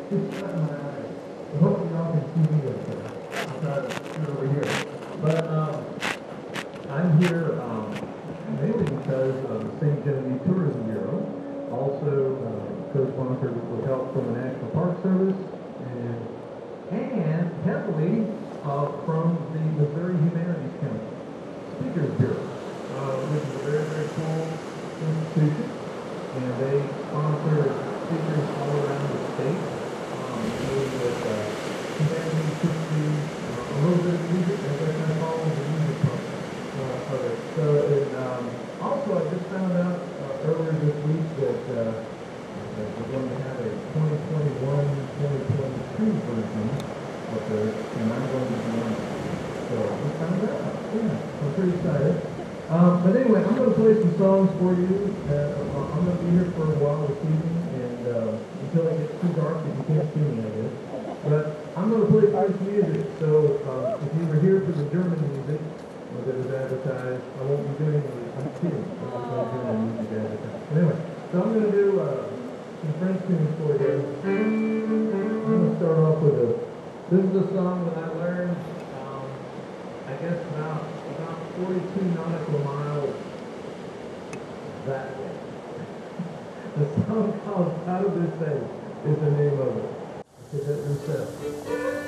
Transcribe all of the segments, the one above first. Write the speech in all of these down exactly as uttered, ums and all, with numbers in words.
Just shut my eyes. So hopefully y'all can see me up there. I'll try to sit over here. But um, I'm here um, mainly because of the Saint Genevieve Tourism Bureau. Also, uh, co-sponsored with help from the National Park Service and and heavily uh, from the Missouri Humanities Council Speakers Bureau, uh, which is a very, very cool institution, and they sponsor speakers all around the state, um, dealing with uh, humanities, history, uh, a little bit of music, and they're kind of following the music part uh, of it. So, and, um, also, I just found out uh, earlier this week that uh, that we're going to have a twenty twenty-one twenty twenty-two version of this, and I'm going to be one of them. So, we found out. Yeah, I'm pretty excited. Um, but anyway, I'm going to play some songs for you. Uh, I'm going to be here for a while this evening, and uh, until it gets too dark that you can't see me, I guess. But I'm going to play French music, so uh, if you were here for the German music that was advertised, I won't be doing any, I'm kidding, I'm not going to do any music advertised. Anyway, so I'm going to do uh, some French tunes for you. I'm going to start off with a, this is a song that I learned, um, I guess about, about forty-two nautical miles that way. The song called How Do They Say is the name of it. Is it themselves?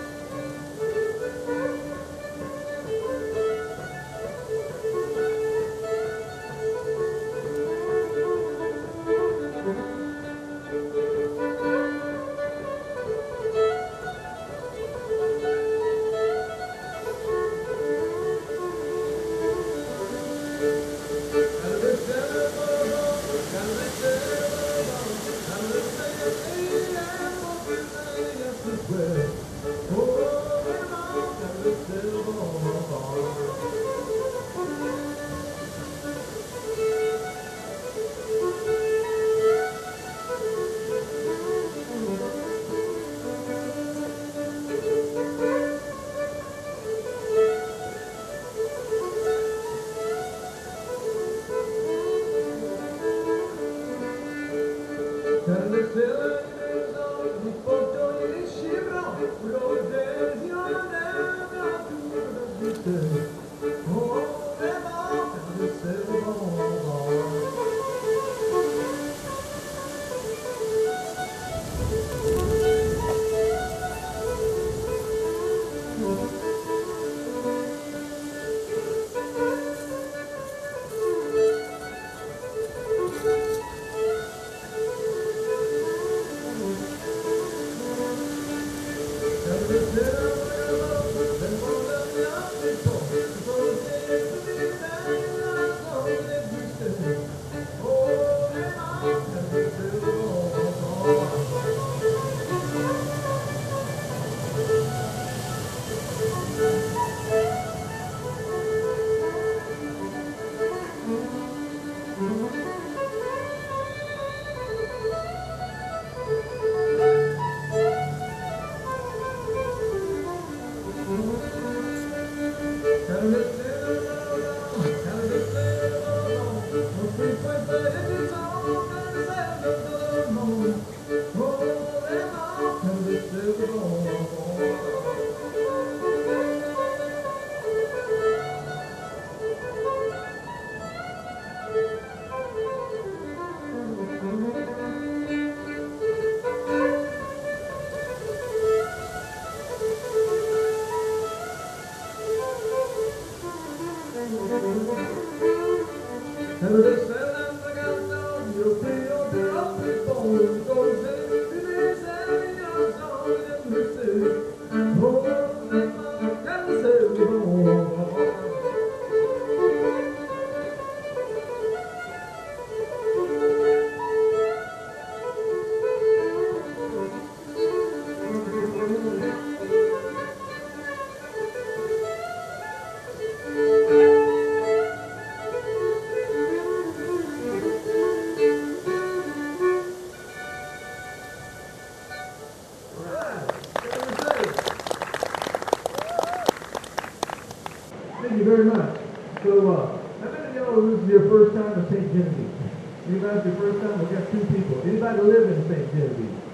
Thank you very much. So, uh, how many of y'all, this is your first time to Saint Genevieve? Anybody's your first time? We've got two people. Anybody live in Saint Genevieve?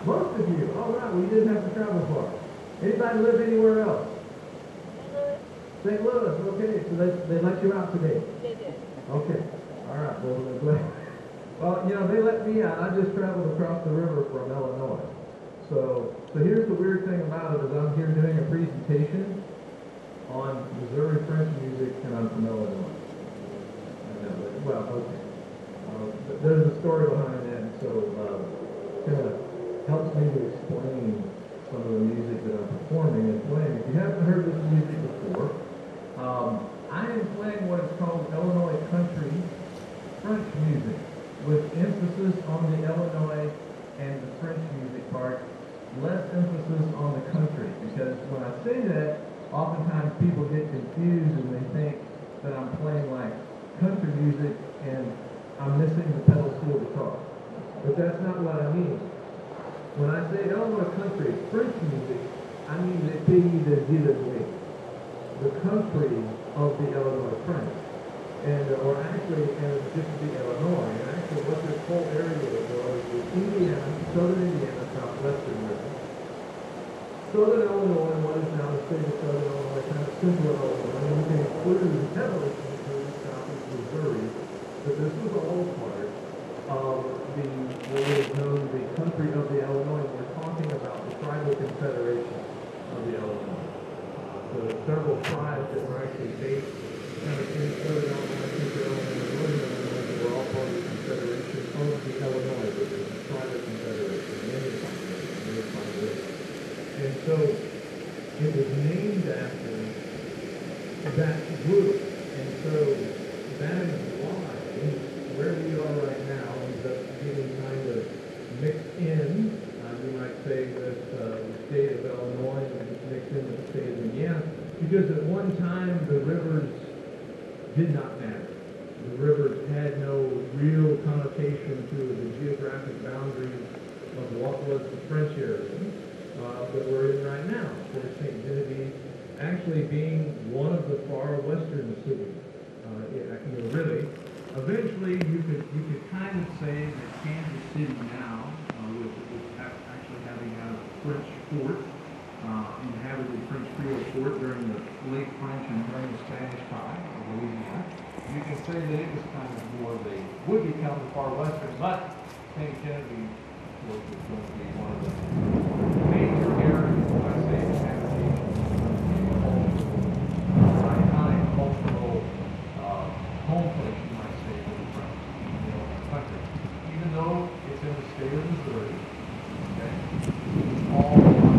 Most of you. All right, well, you didn't have to travel far. Anybody live anywhere else? Saint Louis, okay. So they, they let you out today? They did. Okay. All right, well, we're glad. Well, you know, they let me out. I just traveled across the river from Illinois. So, so here's the weird thing about it is I'm here doing a presentation on Missouri French music, and I'm from Illinois. I know, but, well, okay. Uh, but there's a story behind that, so uh, kind of helps me to explain some of the music that I'm performing and playing. If you haven't heard this music before, um, I am playing what is called Illinois country French music, with emphasis on the Illinois and the French music part, less emphasis on the country, because when I say that, oftentimes people get confused and they think that I'm playing like country music and I'm missing the pedal steel guitar. But that's not what I mean. When I say Illinois country French music, I mean le pays de Genevieve, the country of the Illinois French. And, or actually, and just the Illinois, and actually what this whole area was was Indiana, southern Indiana, southwestern river. Southern Illinois, what is now the state of Southern Illinois, kind of central Illinois, and you can include heavily include southeast Missouri, but this was all part of the, what is known as the country of the Illinois. We're talking about the tribal confederation of the Illinois. Uh, so several tribes that were actually based kind of in Southern Illinois, Central Illinois, and Northern Illinois, that were all part of the confederation of the Illinois, which is the tribal confederation, the Indian population, the Indian population. And so it was named after that group. And so that is why where we are right now ends up getting kind of mixed in, uh, you might say, with uh, the state of Illinois and mixed in with the state of Indiana, because at one time the rivers did not matter. The rivers had no real connotation to the geographic boundaries of what was the French area uh, that we're in right now. For Saint Genevieve actually being one of the far western cities. Uh, it, you know, really, eventually you could you could kind of say that Kansas City now, uh, with, with actually having a French fort, uh, inhabited French Creole fort during the late French and during the Spanish time of Louisiana, you can say that it was kind of more of a, would become the far western, but Saint Genevieve was going to be one of the major areas, when I say habitation, iconic cultural uh, home place, you might say, for the French, you know, in the country. Even though it's in the state of Missouri, okay, it's all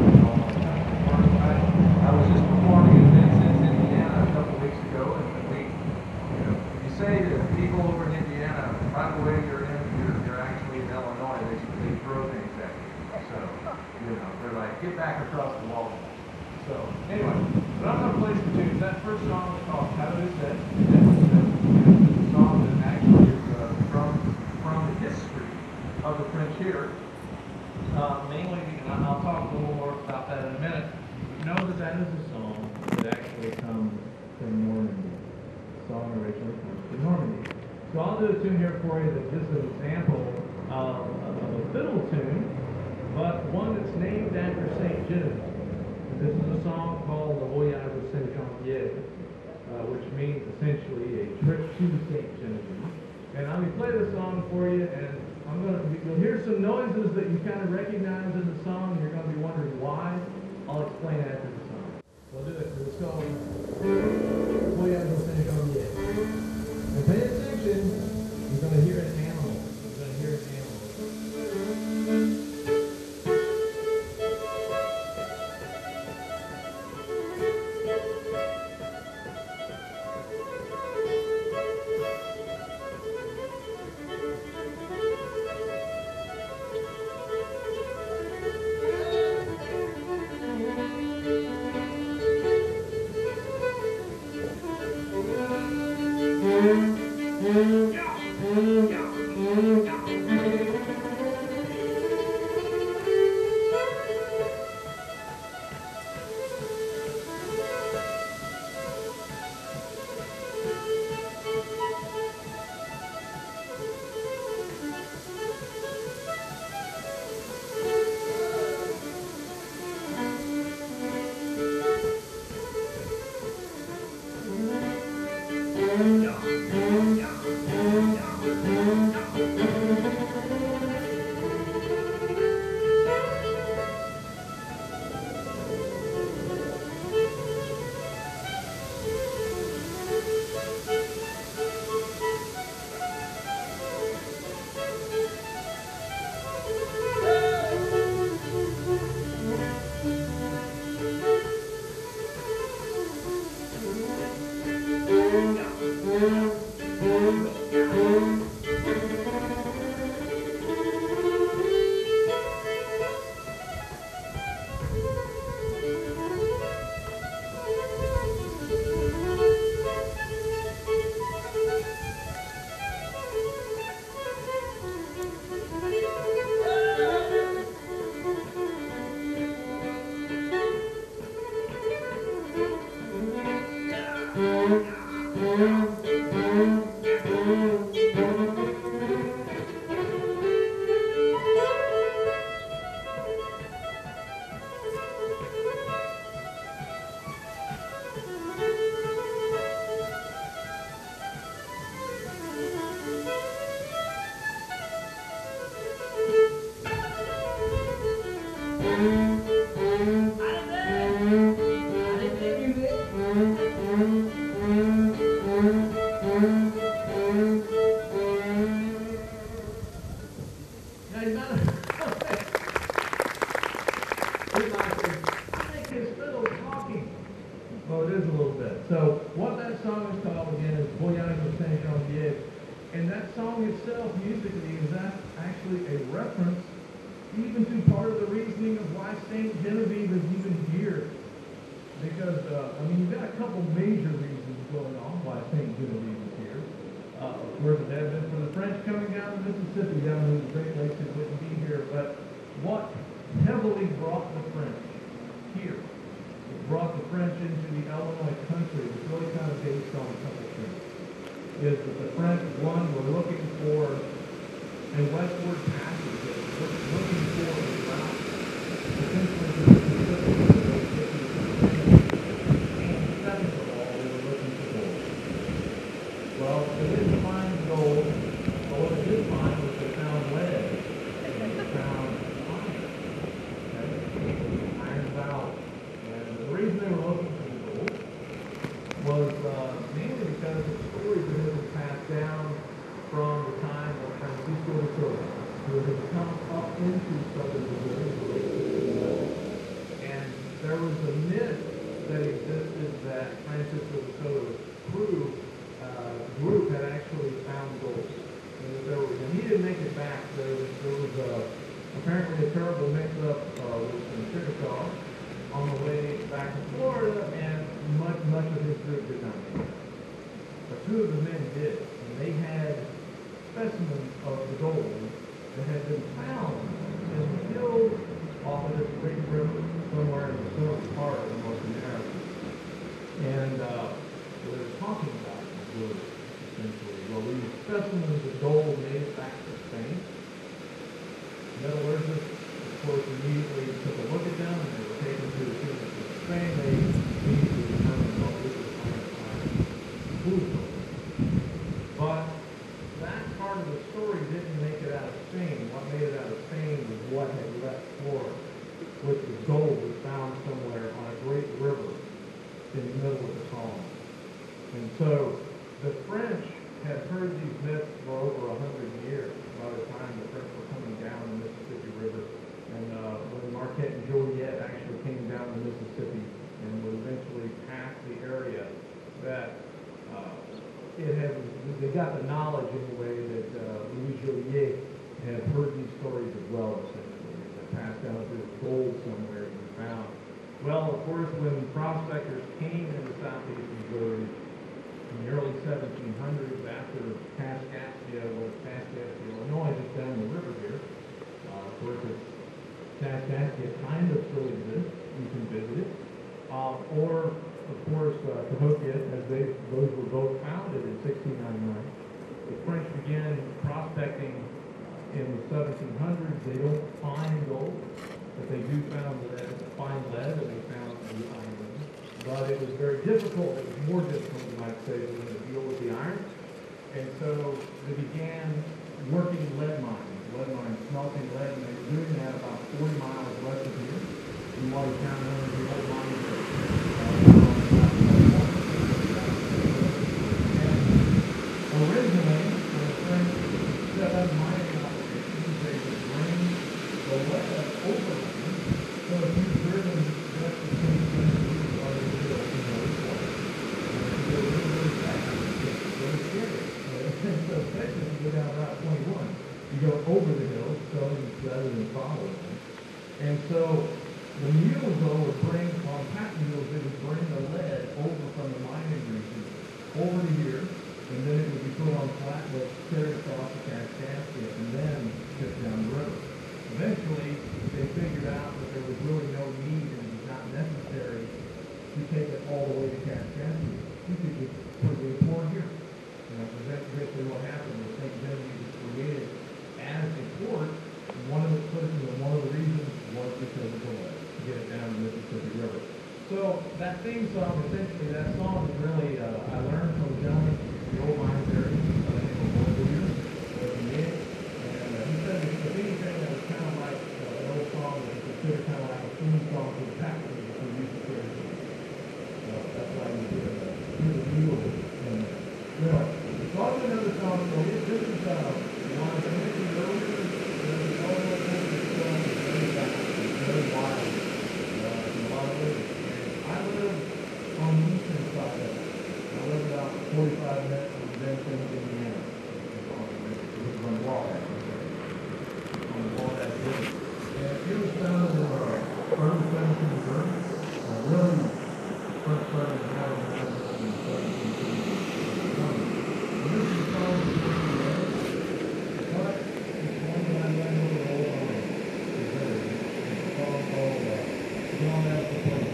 I was just performing in Vincent, Indiana a couple weeks ago, and we, you know, if you say to people over in Indiana, by the way, you're in, you're, you're actually in Illinois, they, they throw things at you. So, you know, they're like, get back across the wall. So, anyway, but I'm going to play some tunes. That first song is called How It Is Said. It's a song that actually is uh, from, from the history of the French here. Uh, mainly, and I'll talk a little more about that in a minute. Know that that is a song that actually comes from Normandy. The song originally comes from Normandy. So I'll do a tune here for you that's just an example of, of a fiddle tune, but one that's named after Saint Genevieve. This is a song called Le Voyage of Saint Genevieve, uh, which means essentially a trip to Saint Genevieve. And I'm going to play the song for you, and I'm going to, you'll hear some noises that you kind of recognize in the song, and you're going to be wondering why. I'll explain after the song. We'll do it for the song. Voyage of Saint Genevieve. And pay attention, you're going to hear an animal. You're going to hear an animal. And that song itself, musically, is that actually a reference even to part of the reasoning of why Saint Genevieve is even here. Because, uh, I mean, you've got a couple major reasons going on why Saint Genevieve is here. Uh, of course, it had been for the French coming down the Mississippi, down to the Great Lakes, it wouldn't be here. But what heavily brought the French here, it brought the French into the Illinois country, was really kind of based on a couple things. Is that the French, one, were looking for a westward passage, they were looking for a route potentially to the Pacific, and second of all, they were looking for gold. Well, they didn't find gold, but what they did find was they found lead, and they found iron. Okay? Iron's out. And the reason they were looking for the gold was uh, mainly because of stories that had been passed down from the time of Francisco de Soto, who had come up into southern Brazil, and there was a myth that existed that Francisco de Soto's crew, uh, group had actually found gold. And that there was, and he didn't make it back. There was, there was a, apparently a terrible mix-up uh, with some Chickasaw on the way back to Florida, and much, much of his group did not make it. But two of the men did, and they had specimens of the gold that had been found in the hills off of this great river somewhere in the southern part of North America. And uh, what they're talking about is really essentially, well, these specimens of gold made it back to Spain. Metallurgists, of course, immediately took a look at them, and they were taken to the kingdom of Spain. They immediately determined what this was iron. But that part of the story didn't make it out of Spain. What made it out of Spain was what had left Florida, which was gold was found somewhere on a great river in the middle of the colony. And so the French had heard these myths for over a hundred years by the time the French were coming down the Mississippi River. And uh, when Marquette and Joliet actually came down the Mississippi and would eventually pass the area, that uh, it had, they got the knowledge in a way that uh, Louis Joliet had heard these stories as well, essentially, that passed down that there's gold somewhere to be found. Well, of course, when prospectors came into southeast Missouri in the early seventeen hundreds, after Kaskaskia was Kaskaskia, Illinois, just down the river here, uh, of course, it's Kaskaskia kind of still exists. You can visit it. Uh, or, of course, uh, Cahokia, as they, those were both founded in sixteen ninety-nine. The French began prospecting in the seventeen hundreds. They don't find gold, but they do found lead, find lead, and they found the iron. But it was very difficult. It was more difficult, you might say, than to deal with the iron. And so they began working lead mines, lead mines, smelting lead, and they were doing that about forty miles west of here. In Watertown, one of the old mines that uh, originally, when the French set up mining operations, they would bring the lead overland. So if you've driven just between Genevieve or the hill, you know it's like, you go really, really fast, it's really scary. And so especially if you go down Route twenty-one, you go over the hills, so rather than follow them. And so the mules, though, would bring, on pack mules, they would bring the lead over from the mining region over to here, and then it would be put on flatbed, carried across the Kaskaskia, and then shipped down the river. Eventually, they figured out that there was really no need and it was not necessary to take it all the way to Kaskaskia. You could just put it in a port here. You know, eventually what happened was Saint Genevieve was created as a port. One of the, you know, one of the reasons was because of the lead, to get it down the Mississippi River. So that theme song, essentially, that song is really, uh, I learned from a gentleman, the old mine there, by the name of Boyd Weir, was in Yale. And uh, he said that if anything, that was kind of like uh, an old song that was considered kind of like a theme song for the package that we used to carry. So that's why we hear the, hear the mule in there. Anyway, so I'll do another song. So this is uh, one I mentioned earlier. There's all the way over the song. It's very back. It's very wild. Uh, in a lot of ways. And I live on the eastern side of it. I live about forty-five minutes from Benson, Indiana. It's on the wall. On the wall that is. And it was founded in uh, early seventeenth century. Uh, really first started in modern medicine in seventeen twenty. And this is a song that's pretty rare, but it's one that I learned over the whole time. It's very rare. It's a song called uh, John F. the Place.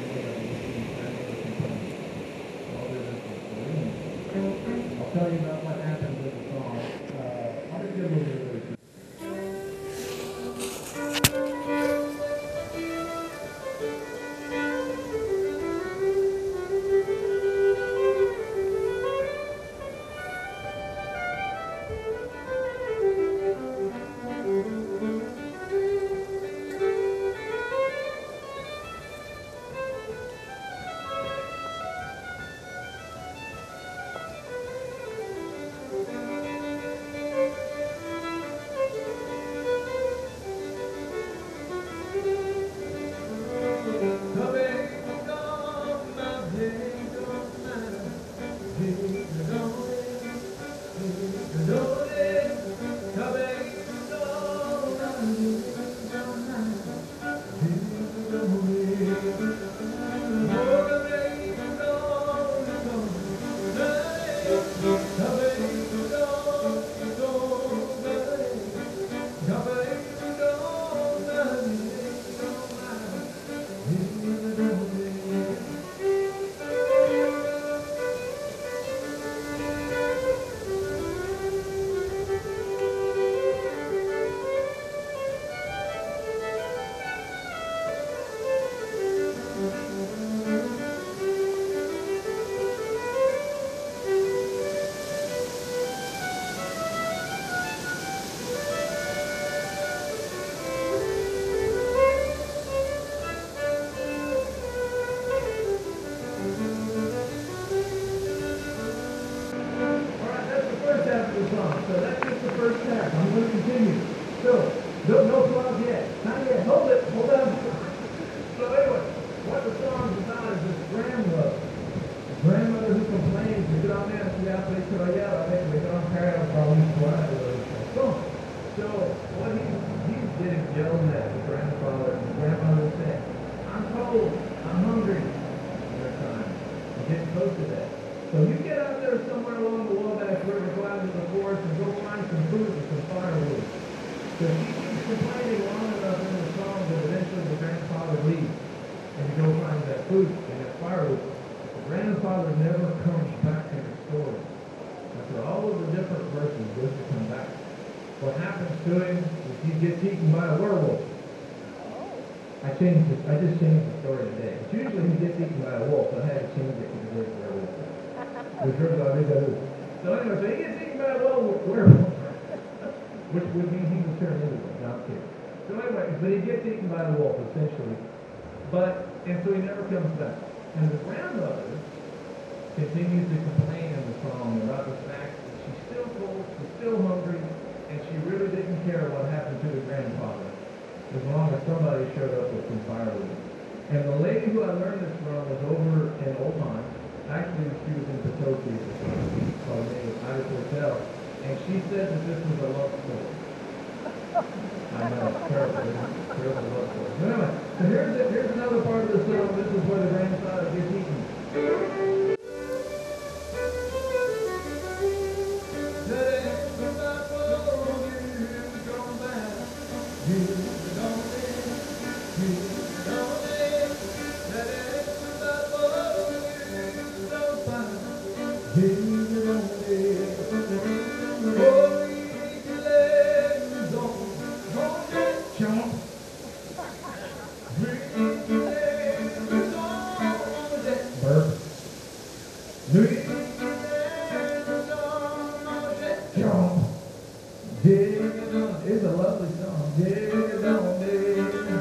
I'll tell you about what happens with the song. Uh, I'll just give a little bit of it. The turns out he does. So anyway, so he gets eaten by a werewolf, which would mean he was turned into one. No, I'm kidding. So anyway, but he gets eaten by the wolf, essentially. But, and so he never comes back. And the grandmother continues to complain in the song about the fact that she's still cold, she's still hungry, and she really didn't care what happened to the grandfather as long as somebody showed up with some firewood. And the lady who I learned this from was over in Old Mine. Actually, she was in Potosi at the time, called the name of Ida's Hotel, and she said that this was a love story. I know, it's terrible, isn't it? Terrible love story. But anyway, so here's, the, here's another part of the song. This is where the grandfather gets eaten. It's a lovely song. Dig it on, dig it.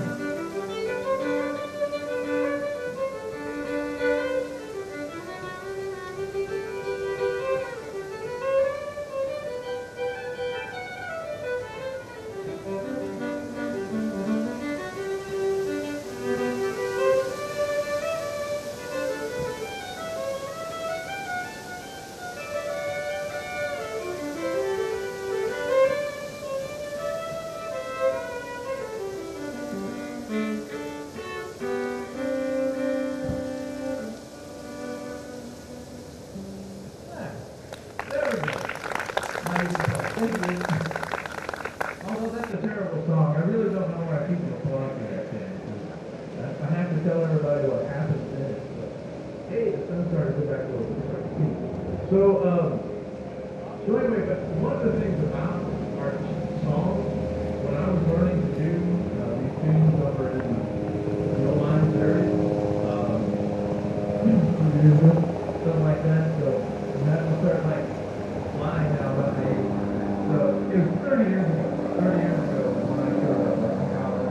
Although that's a terrible song, I really don't know why people applaud me that thing. I have to tell everybody what happens in it. But, hey, the sun started to go back a little bit. So, um, so anyway, but one of the things about our songs, when I was learning to do uh, these tunes over in the Old Lines area, um, something like that, so I'm having to start like lying now about the age. So it was thirty years ago, thirty years ago when I showed up at college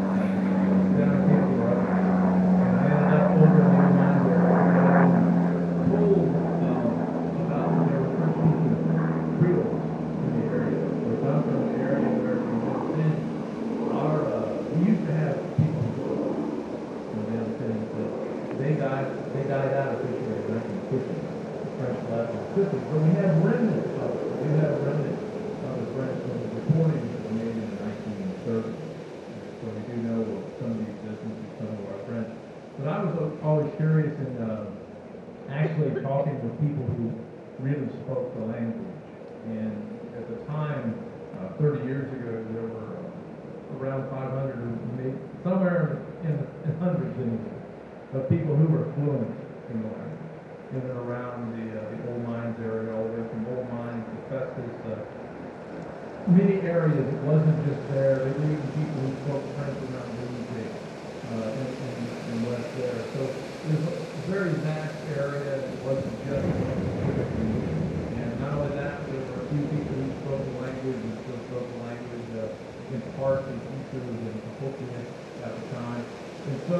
down in Kansas, and I ended up over in the Old Lines area. And I was told um, about when they were first teaching Creole in the area. So I'm from the area where we lived in. Our, uh, we used to have people who grew up. You know, the other things that they died, they died out officially in nineteen fifty. French left and fifty, but we had remnants of it. We had a remnant of the French from the recordings that were made in the nineteen thirties. So we do know some of the existence of some of our French. But I was always curious in uh, actually talking with people who really spoke the language. And at the time, uh, thirty years ago, there were uh, around five hundred, or maybe somewhere in, in hundreds anyway, of people who were fluent in the language. In and around the, uh, the Old Mines area, all the way from Old Mines to Festus, uh, many areas. It wasn't just there. There were even people who spoke French around Louisiana uh, and, and, and west there. So it was a very vast area. It wasn't just one specific region. And not only that, there were a few people who spoke the language and still spoke the language uh, in parts and pieces and Hokkien at the time. And so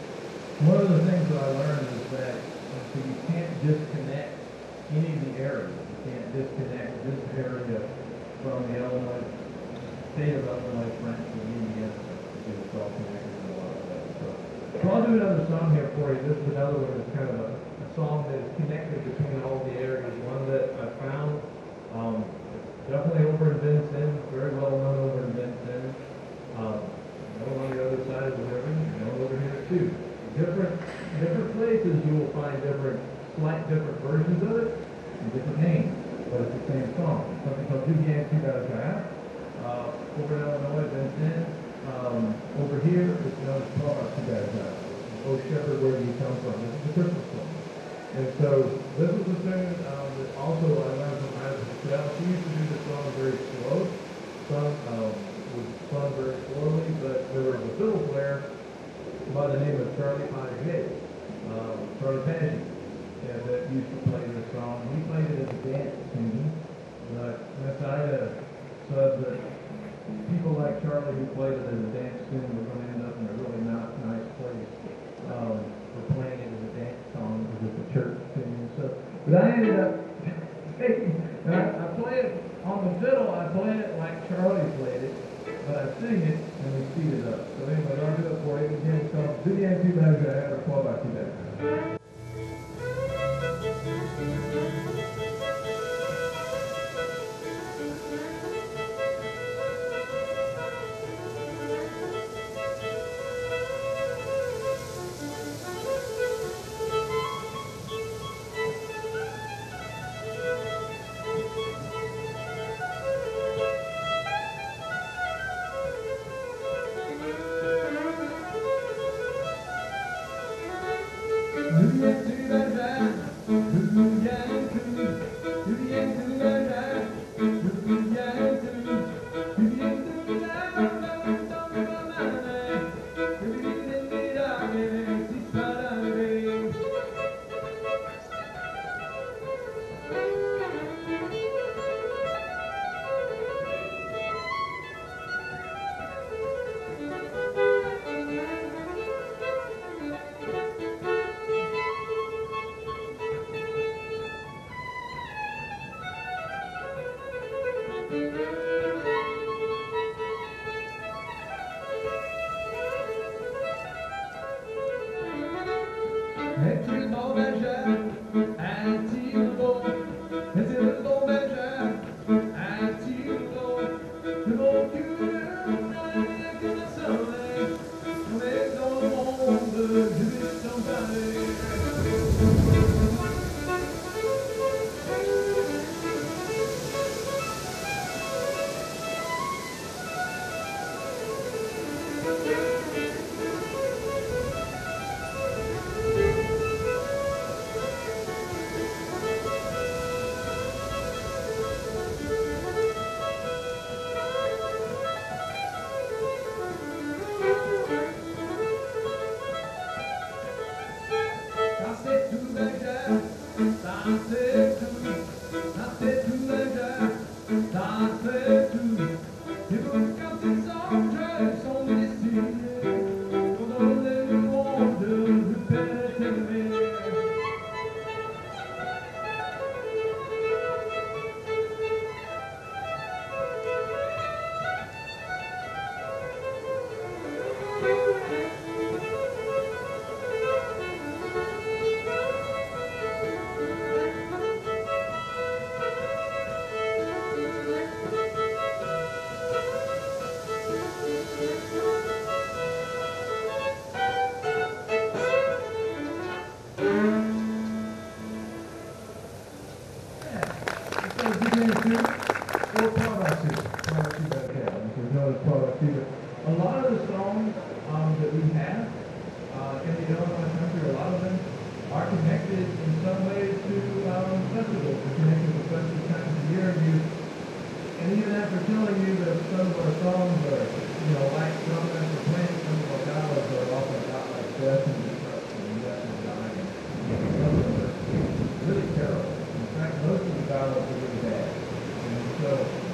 one of the things that I learned is that so you can't disconnect any of the areas. You can't disconnect this area from the Illinois, state of Illinois, French, and Indiana, because it's all connected in a lot of ways. So, so I'll do another song here for you. This is another one that's kind of a, a song that is connected between all the areas. One that I found um, definitely over in Vincennes, very well known over in Vincennes. Um, you know, on the other side of the river, you know, over here too. Different, different places you will find different, slight different versions of it and different names, but it's the same song. Something called Two Gangs, Two Guys Got uh, over in Illinois, Vincennes. Um, over here, it's known as twelve Two Guys Got Oh Shepherd, Where Do You Come From? This is the Christmas song. And so this was the thing um, that also I learned from Ida's Hotel. She used to do the song very slow. Sung, um, was sung very slowly, but there was a fiddle player by the name of Charlie Page, um, Charlie Page. yeah, that used to play this song. We played it as a dance tune, but Miss Ida said that people like Charlie who played it as a dance tune were going to end up in a really not nice place um, for playing it as a dance song because it's a church tune. So, but I ended up taking, and I, I play it on the fiddle. I play it like Charlie played it, but I sing it and we speed it up. So anyway, I'll do it for you. Again, it's called Do the End Two Measure. I have a twelve by two measure. A lot of the songs um, that we have uh, in the Illinois country, a lot of them are connected in some ways to um, festivals. They're connected to special times of year. And, you, and even after telling you that some of our songs are, you know, like Stroughmatt for playing, some of our ballads are often about like death and destruction and death and dying. Some of them are really terrible. In fact, most of the ballads are really bad. And so,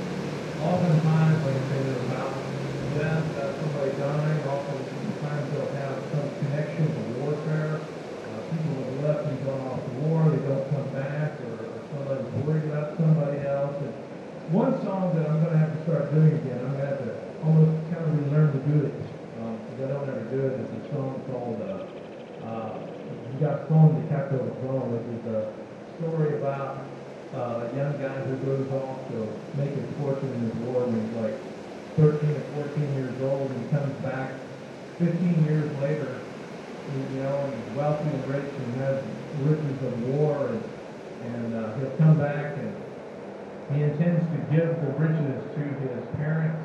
oftentimes, like I say, they're about death, uh, somebody dying. Oftentimes they'll have some connection to warfare. Uh, people have left and gone off to war, they don't come back, or, or somebody's worried about somebody else. And one song that I'm going to have to start doing again, I'm going to have to almost kind of relearn to do it, um, because I don't ever do it, is a song called uh, uh, You Got Phone to Capture the Throne, which is a story about uh, a young guy who goes off to make his fortune in his war when he's like thirteen or fourteen years old, and comes back fifteen years later, you know, and he's wealthy and rich and has riches of war, and, and uh, he'll come back and he intends to give the riches to his parents.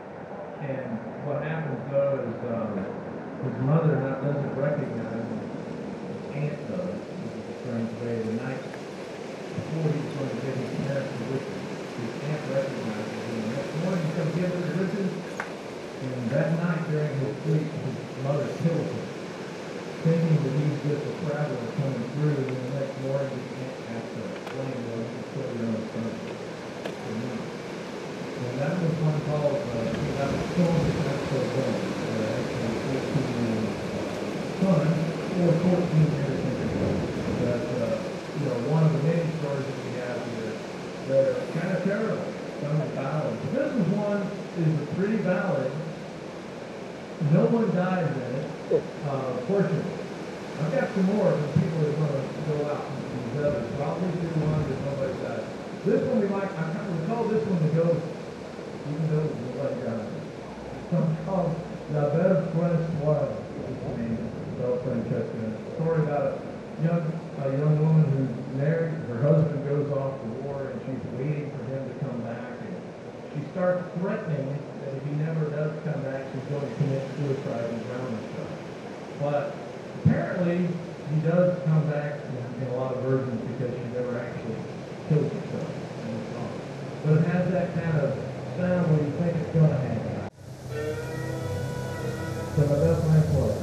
And what happens though is um, his mother not, doesn't recognize him. His aunt does, which is a strange way. The night before he's going to give his parents the riches, his aunt recognizes him. The next morning he comes give her the riches, and that night during his sleep, his mother kills him. thinking that he's just a traveler coming through, and then the next morning you can't have to explain to him to kill your own son. And that was one called, uh, that was filmed at Mexico Zone, where actually fourteen-year-old son, or fourteen years ago, that, uh, you know, one of the many stories that we have here that are kind of terrible, some of the ballads. This is one, is a pretty ballad. No one dies in it, uh, fortunately. I've got some more from people that want to go out and these others, but I'll leave you one that nobody dies. This one we like, I kind of call this one the ghost, even though it was like uh, something called La Belle Francoise, is the name, Belle Francesca. It's a story about a young, a young woman who's married, her husband goes off to war, and she's waiting for him to come back, and she starts threatening that if he never does come back, she's going to commit suicide and drown herself. But apparently, he does come back in, in a lot of versions because she never actually kills herself in the song. But it has that kind of sound where you think it's going to happen. So that's my point.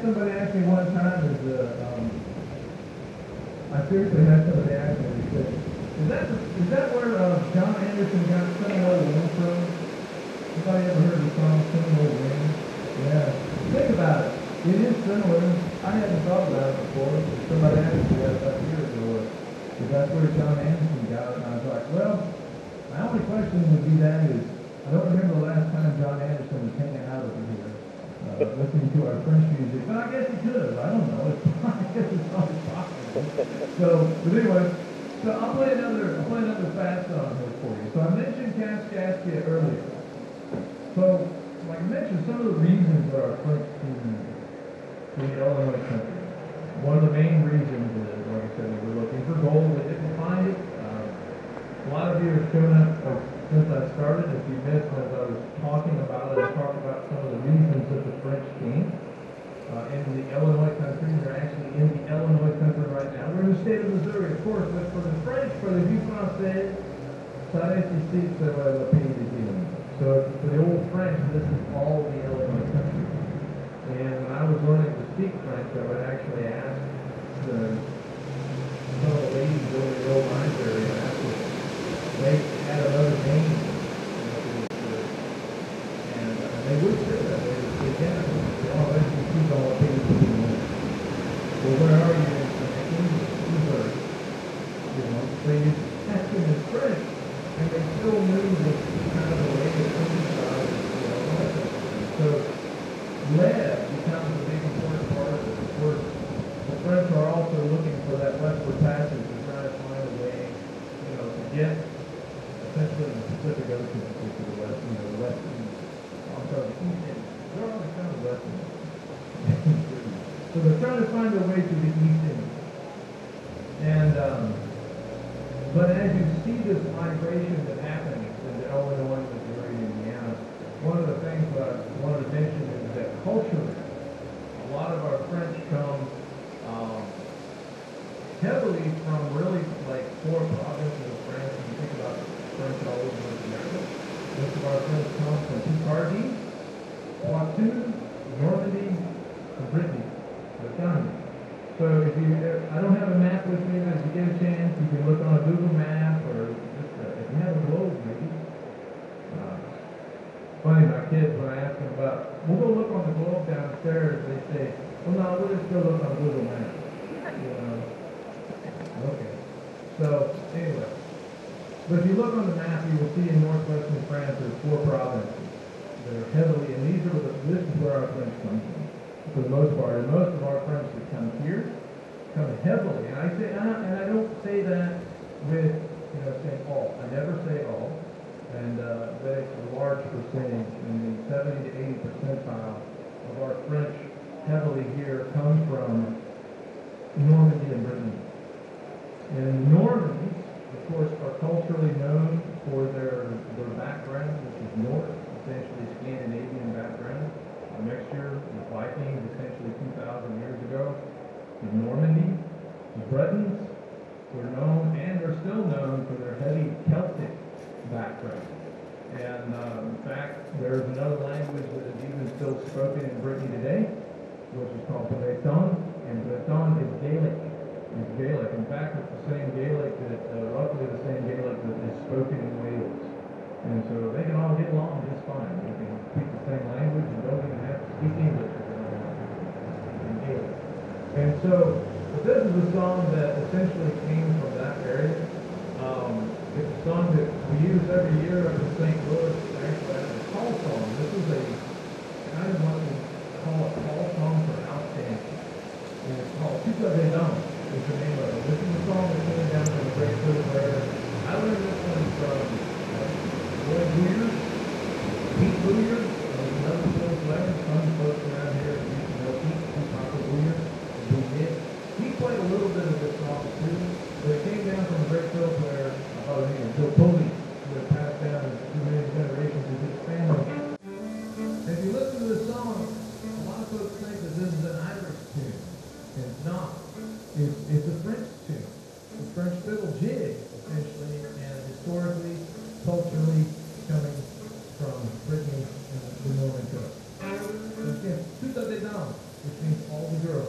somebody ask me one time, is, uh, um, I seriously had somebody ask me, they said, is that, is that where uh, John Anderson got Seminole Wind from? Anybody ever heard the song Seminole Wind? Yeah. Think about it. It is similar. I hadn't thought about it before. Somebody asked me that about a year ago. Is that where John Anderson got it? And I was like, well, my only question would be that is, I don't remember the last time John Anderson was hanging out over here, uh, listening to our French music. But I guess he could have. I don't know. It's, I guess it's always possible. So, but anyway, so I'll play another, I'll play another fast song here for you. So I mentioned Kaskaskia earlier. So, like I mentioned, some of the reasons that our French team in the Illinois country. One of the main reasons is, like I said, we were looking for gold. We didn't find it. Uh, a lot of you have shown up uh, since I started. If you missed, as I was talking about it, I talked about some of the reasons that the French came uh, into the Illinois country. They're actually in the Illinois country right now. We're in the state of Missouri, of course, but for the French, for the vieux français, ça reste ici, c'est le pays des îles. So for the old French, this is all the Illinois country. And when I was learning to speak French, I would actually ask the, some of the ladies over the old library, and ask if they had another name. And uh, they would say that. They would say, yeah, oh, that's the she's all paid to be. Well, where are you in Missouri? You know, so you ask them in French, and they still knew this kind of a way of countryside, you know, all that kind of stuff. So, lead becomes a big important part of it. Of course, the French are also looking for that westward passage to try to find a way, you know, to get essentially the Pacific Ocean to the west, you know, the west east. I'm sorry, the east end. They're on the kind of west end. So they're trying to find their way to the east end. And, um, but as you see this migration that's happening into Illinois, Missouri, Indiana, one of the things that I wanted to mention is that culturally, a lot of our French come um, heavily from really like four provinces of France. When you think about French all over North America, most of our French come from Picardy, Poitou, Normandy, and Brittany, Bretagne. So if you, I don't have a map with me, but if you get a chance, you can look on a Google map, or just uh, if you have a globe, maybe. Uh, Funny, my kids, when I ask them about, we'll go look on the globe downstairs, they say, well, no, we'll just go look on Google Maps. You know? Okay. So, anyway. But if you look on the map, you will see in northwestern France, there's four provinces that are heavily, and these are the, this is where our French come from, for the most part. And most of our French that come here, come heavily. And I say, and I, and I don't say that with, you know, saying all. I never say all. And uh, that it's a large percentage, in the seventy to eighty percentile of our French heavily here come from Normandy and Brittany. And Normans, of course, are culturally known for their their background, which is North, essentially Scandinavian background, a mixture of Vikings, essentially two thousand years ago, with Normandy. The Bretons were known, and are still known, for their heavy Celtic background. And uh, in fact, there's another language that is even still spoken in Brittany today, which is called Breton, and Breton is Gaelic. It's Gaelic. In fact, it's the same Gaelic that, uh, roughly the same Gaelic that is spoken in Wales. And so they can all get along just fine. They can speak the same language and don't even have to speak English in Gaelic. And so, but this is a song that essentially came from that area. Um, It's a song that we use every year up in Saint Louis, actually, as a call song. This is a kind of what we call a call song for house dancing. And it's called Tuta de Dom, is the name of it. This is a song that came down from the great fiddle player. I learned this one from Roy Booyer, Pete Booyer, and another fiddle player. Some folks around here that used to know Pete, Pete Papa Booyer, who did. He played a little bit of this song too, but it came down from a great fiddle player. Oh, you know, Bill Poli, who had passed down through many generations of his family. If you listen to this song, a lot of folks think that this is an Irish tune. And it's not. It's, it's a French tune. It's a French fiddle jig, essentially, and historically, culturally, coming from Brittany and the Norman coast. So again, Tuta de Dom. which means all the girls.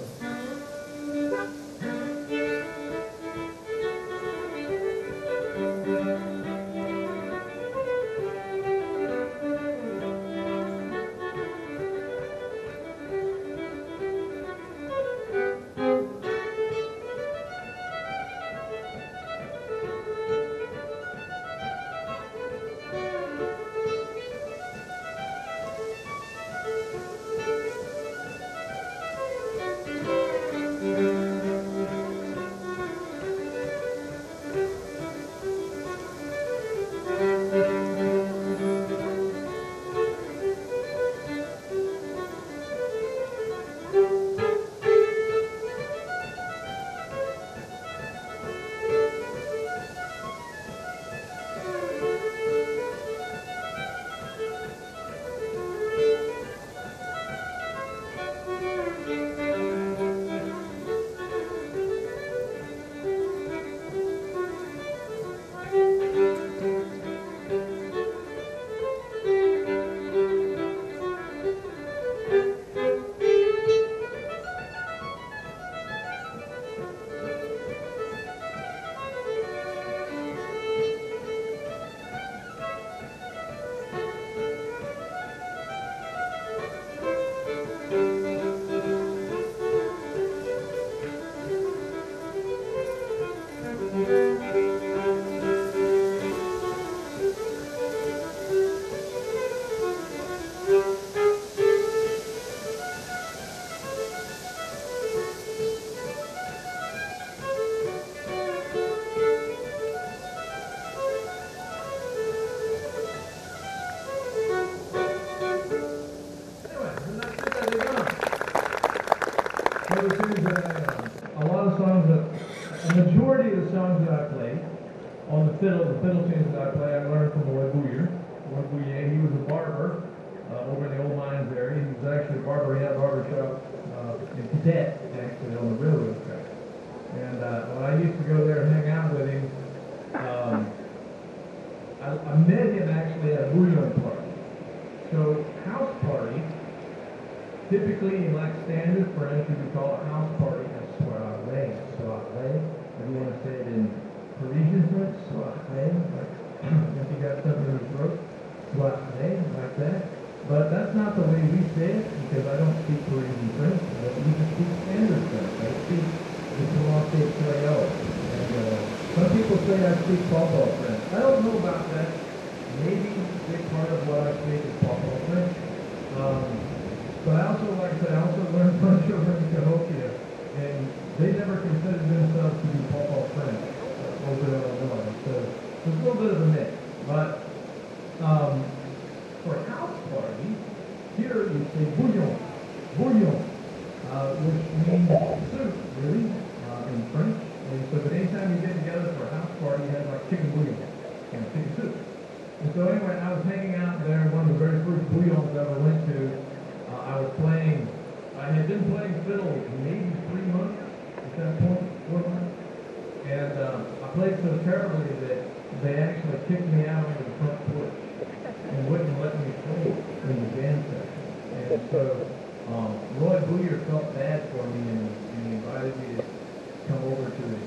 Other tunes that I, uh, a lot of songs that, a majority of the songs that I play on the fiddle, the fiddle tunes that I play, I learned from Roy Bouyer. Roy Bouyer, he was a barber uh, over in the old mines area. He was actually a barber. He had a barber shop uh, in Cadet, actually, on the railroad track. And uh, when I used to go there and hang out with him, um, I, I met him actually at a bouillon party. So, house party. Typically, in like standard French, we would call a house party a soirée, soirée. If you want to say it in Parisian French, soirée, like if you got something in your throat, soirée, like that. But that's not the way we say it, because I don't speak Parisian French. I we just speak standard French. I speak the Toronto Creole. And uh, some people say I speak Pawpaw French. I don't know about that. Maybe a big part of what I speak is Pawpaw French. Um, But I also, like I said, I also learned French over in Cahokia, and they never considered themselves to be Pawpaw French uh, over in Illinois. So it's a little bit of a mix. But um, for a house party, here you say bouillon, bouillon, uh, which means soup, really, uh, in French. And so, but anytime you get together for a house party, you have like chicken bouillon and chicken soup. And so anyway, I was hanging out there, one of the very first bouillons I ever went to. I was playing, I had been playing fiddle maybe three months at that point, four months. And um, I played so terribly that they actually kicked me out onto the front porch and wouldn't let me play in the band section. And so um, Roy Bouyer felt bad for me and, and he invited me to come over to the,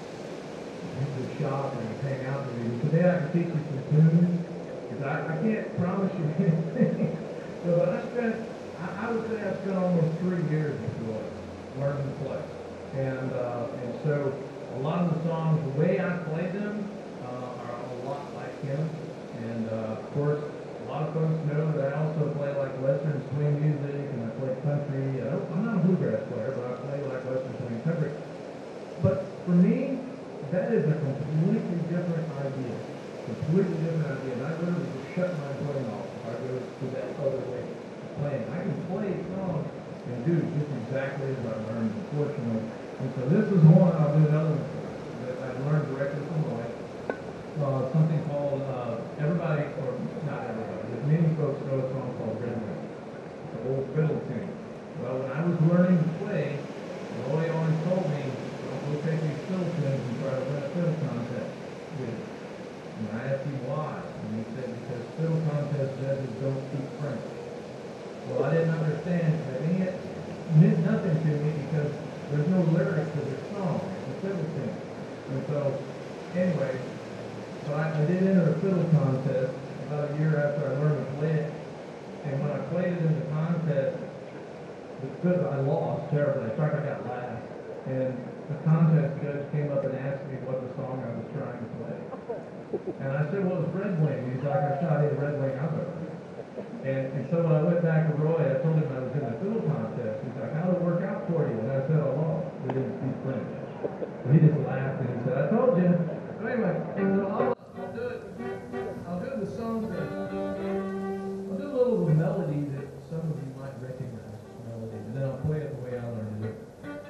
the shop and hang out with me. Today I can teach you some tunes, because I, I can't promise you anything. So but I spent I would say I spent almost three years before learning to play. And uh, and so a lot of the songs, the way I play them, uh, are a lot like him. And uh, of course, a lot of folks know that I also play like Western swing music, and I play country. I don't, I'm not a bluegrass player, but I play like Western swing and country. But for me, that is a completely different idea. Completely different idea. And I literally just shut my brain off if I go to that other way. Playing. I can play songs and do just exactly as I learned, unfortunately. And so this is one, I'll do another one that I learned directly from Roy. Uh, something called, uh, everybody, or not everybody, but many folks know a song called Genevieve. It's an old fiddle tune. Well, when I was learning to play, Roy always told me, don't go take these fiddle tunes and try to win a fiddle contest with it. And I asked him why. And he said, because fiddle contest judges don't speak French. Well, I didn't understand that it meant nothing to me because there's no lyrics to this song. It's a fiddle thing. And so, anyway, so I, I did enter a fiddle contest about a year after I learned to play it. And when I played it in the contest, the fiddle, I lost terribly. I thought I got last. And the contest judge came up and asked me what the song I was trying to play. And I said, well, it's Red Wing. He's like, I shot in Red Wing I've ever heard. And, and so when I went back to Roy, I told him I was in the fiddle contest. He's like, how did it work out for you? And I said, I lost. We didn't speak French. So he just laughed and he said, I told you. So anyway, so I'll, I'll do it. I'll do the song that, I'll do a little melody that some of you might recognize, melody, and then I'll play it the way I learned it.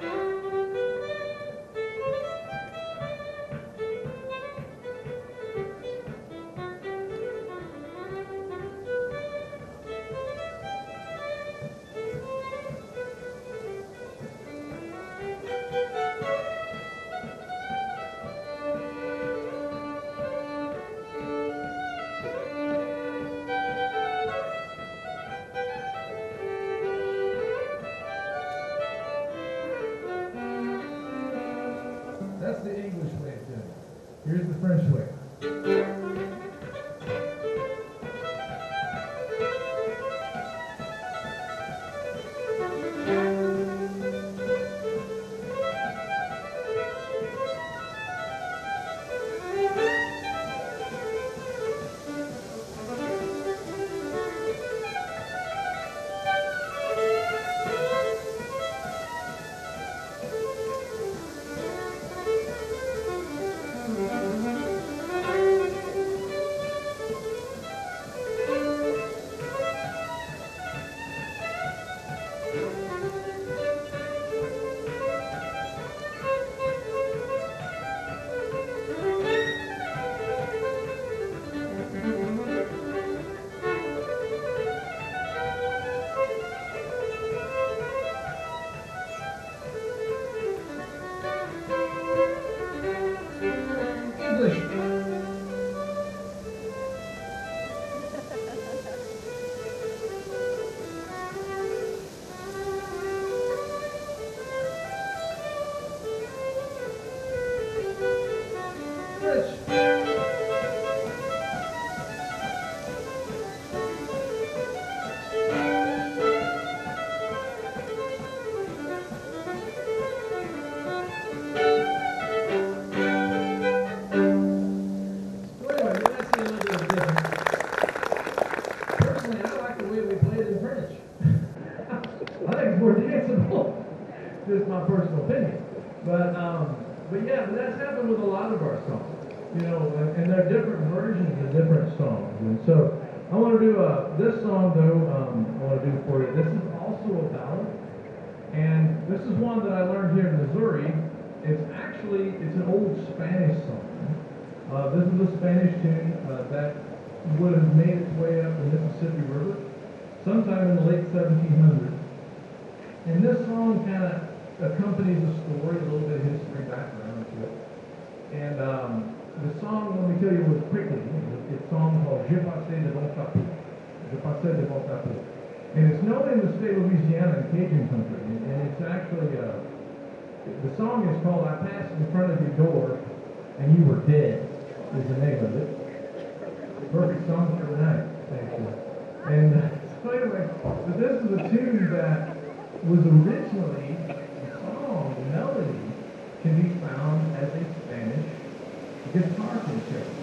That's the English way of doing it. Here's the French way. Just my personal opinion, but um, but yeah, that's happened with a lot of our songs, you know, and, and there are different versions of different songs. And so I want to do a this song though. Um, I want to do for you. This is also a ballad, and this is one that I learned here in Missouri. It's actually it's an old Spanish song. Uh, this is a Spanish tune uh, that would have made its way up the Mississippi River sometime in the late seventeen hundreds. And this song kind of accompanies the story, a little bit of history background to it. And um, the song, let me tell you real quickly, it's a song called Je passais devant ta porte. Je passais devant ta porte. And it's known in the state of Louisiana in Cajun country. And, and it's actually, uh, the song is called I Passed in Front of Your Door and You Were Dead, is the name of it. Perfect song for tonight, actually. And uh, so anyway, but this is a tune that was originally a song, the melody can be found as a Spanish guitar concerto.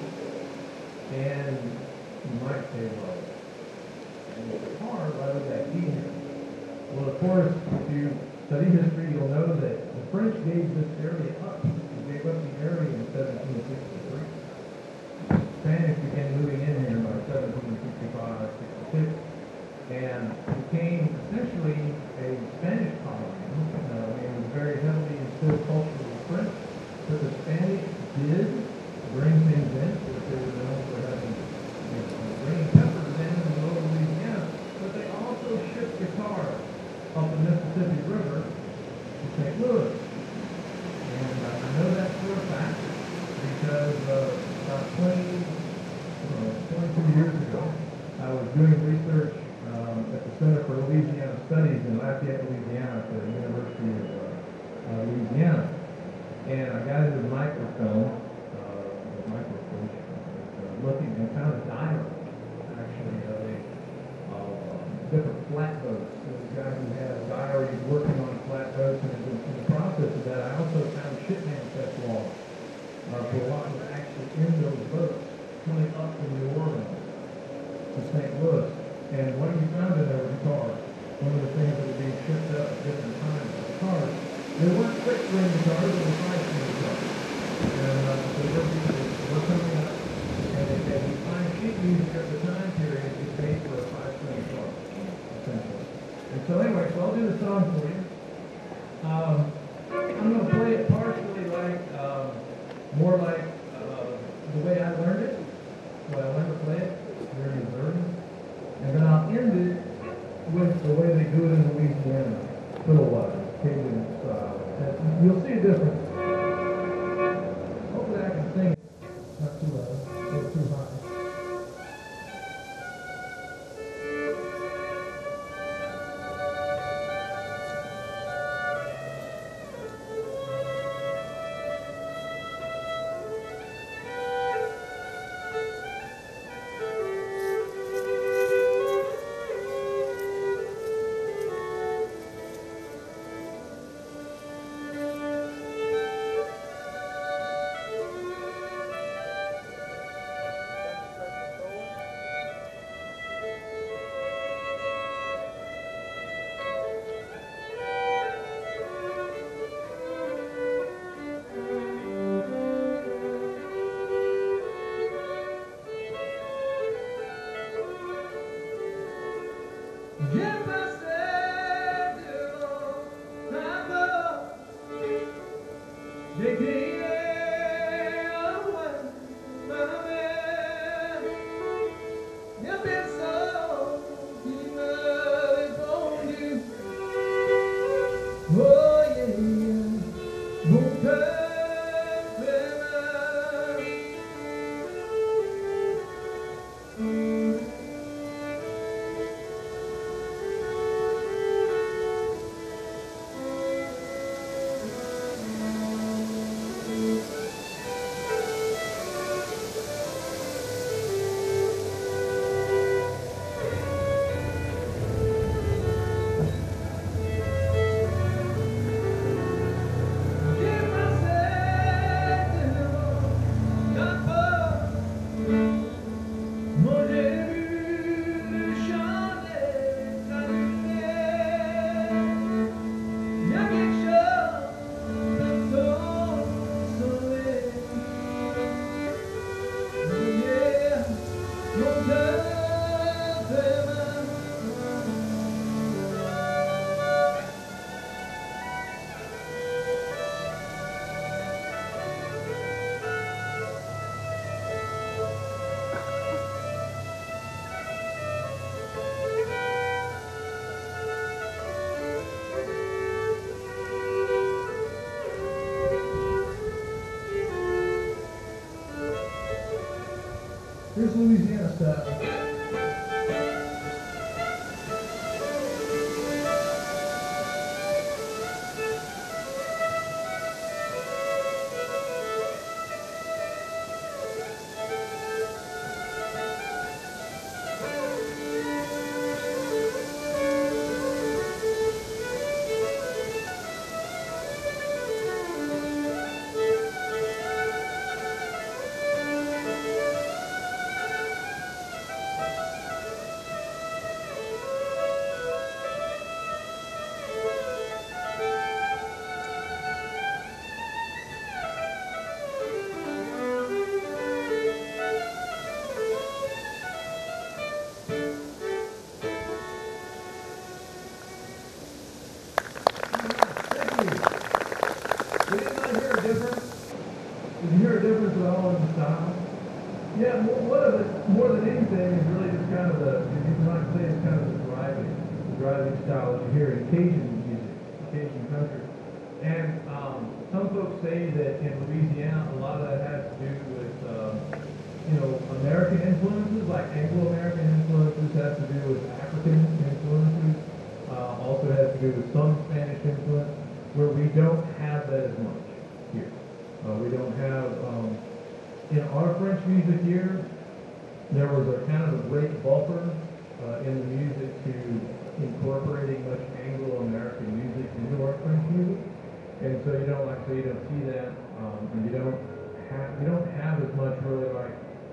And you might say, well, and the guitar, why would that be here? Well, of course, if you study history, you'll know that the French gave this area up. They gave up the area in seventeen sixty-three. Spanish began moving in here by seventeen sixty-five, sixty-six. And became essentially a Spanish colony. Uh, it was very heavily instilled culturally French, but the Spanish did bring things in, which they were known for having, you know, bringing peppers in in the lower Louisiana, but they also shipped guitar up the Mississippi River to Saint Louis. And uh, I know that for a fact because uh, about twenty, uh, twenty-two years ago, I was doing research Um, at the Center for Louisiana studies in Lafayette, Louisiana, at the University of uh, uh, Louisiana. And I got into the microfilm, uh, the microfiche, uh, looking and found a diary, actually, of a uh, different flatboats. So the guy who had a diary working on flatboats, and in, in the process of that, I also found ship manifest logs uh, for what was actually in those boats coming up from New Orleans to Saint Louis. And what we found in there was cars. One of the things that were being shipped up at different times were cars. They weren't six-cylinder cars, they were five-cylinder cars. And uh, so they were, they were coming up, and they said, we find sheet music at the time period is made for a five-cylinder car, essentially. And so anyway, so I'll do the song for you. Um, I'm going to play it partially like, um, more like uh, the way I learned it, the way I learned to play it here in Missouri. And then I'll end it with the way they do it in Louisiana, fiddle wise, Cajun style. And you'll see a difference. Hopefully I can sing it. Not too loud, not too high. Here's Louisiana style. Did you hear a difference at all in the style? Yeah, one of it, more than anything, is really just kind of the, if you might say, it's kind of the driving, the driving style that you hear in Cajun music, Cajun country. And um, some folks say that in Louisiana, a lot of that has to do with, um, you know, American influences, like Anglo-American influences, has to do with African influences. Uh, maybe with some Spanish influence, where we don't have that as much here. Uh, we don't have, um, in our French music here, there was a kind of a great buffer uh, in the music to incorporating much Anglo-American music into our French music. And so you don't, like I say, you don't see that, um, and you don't have, you don't have as much really like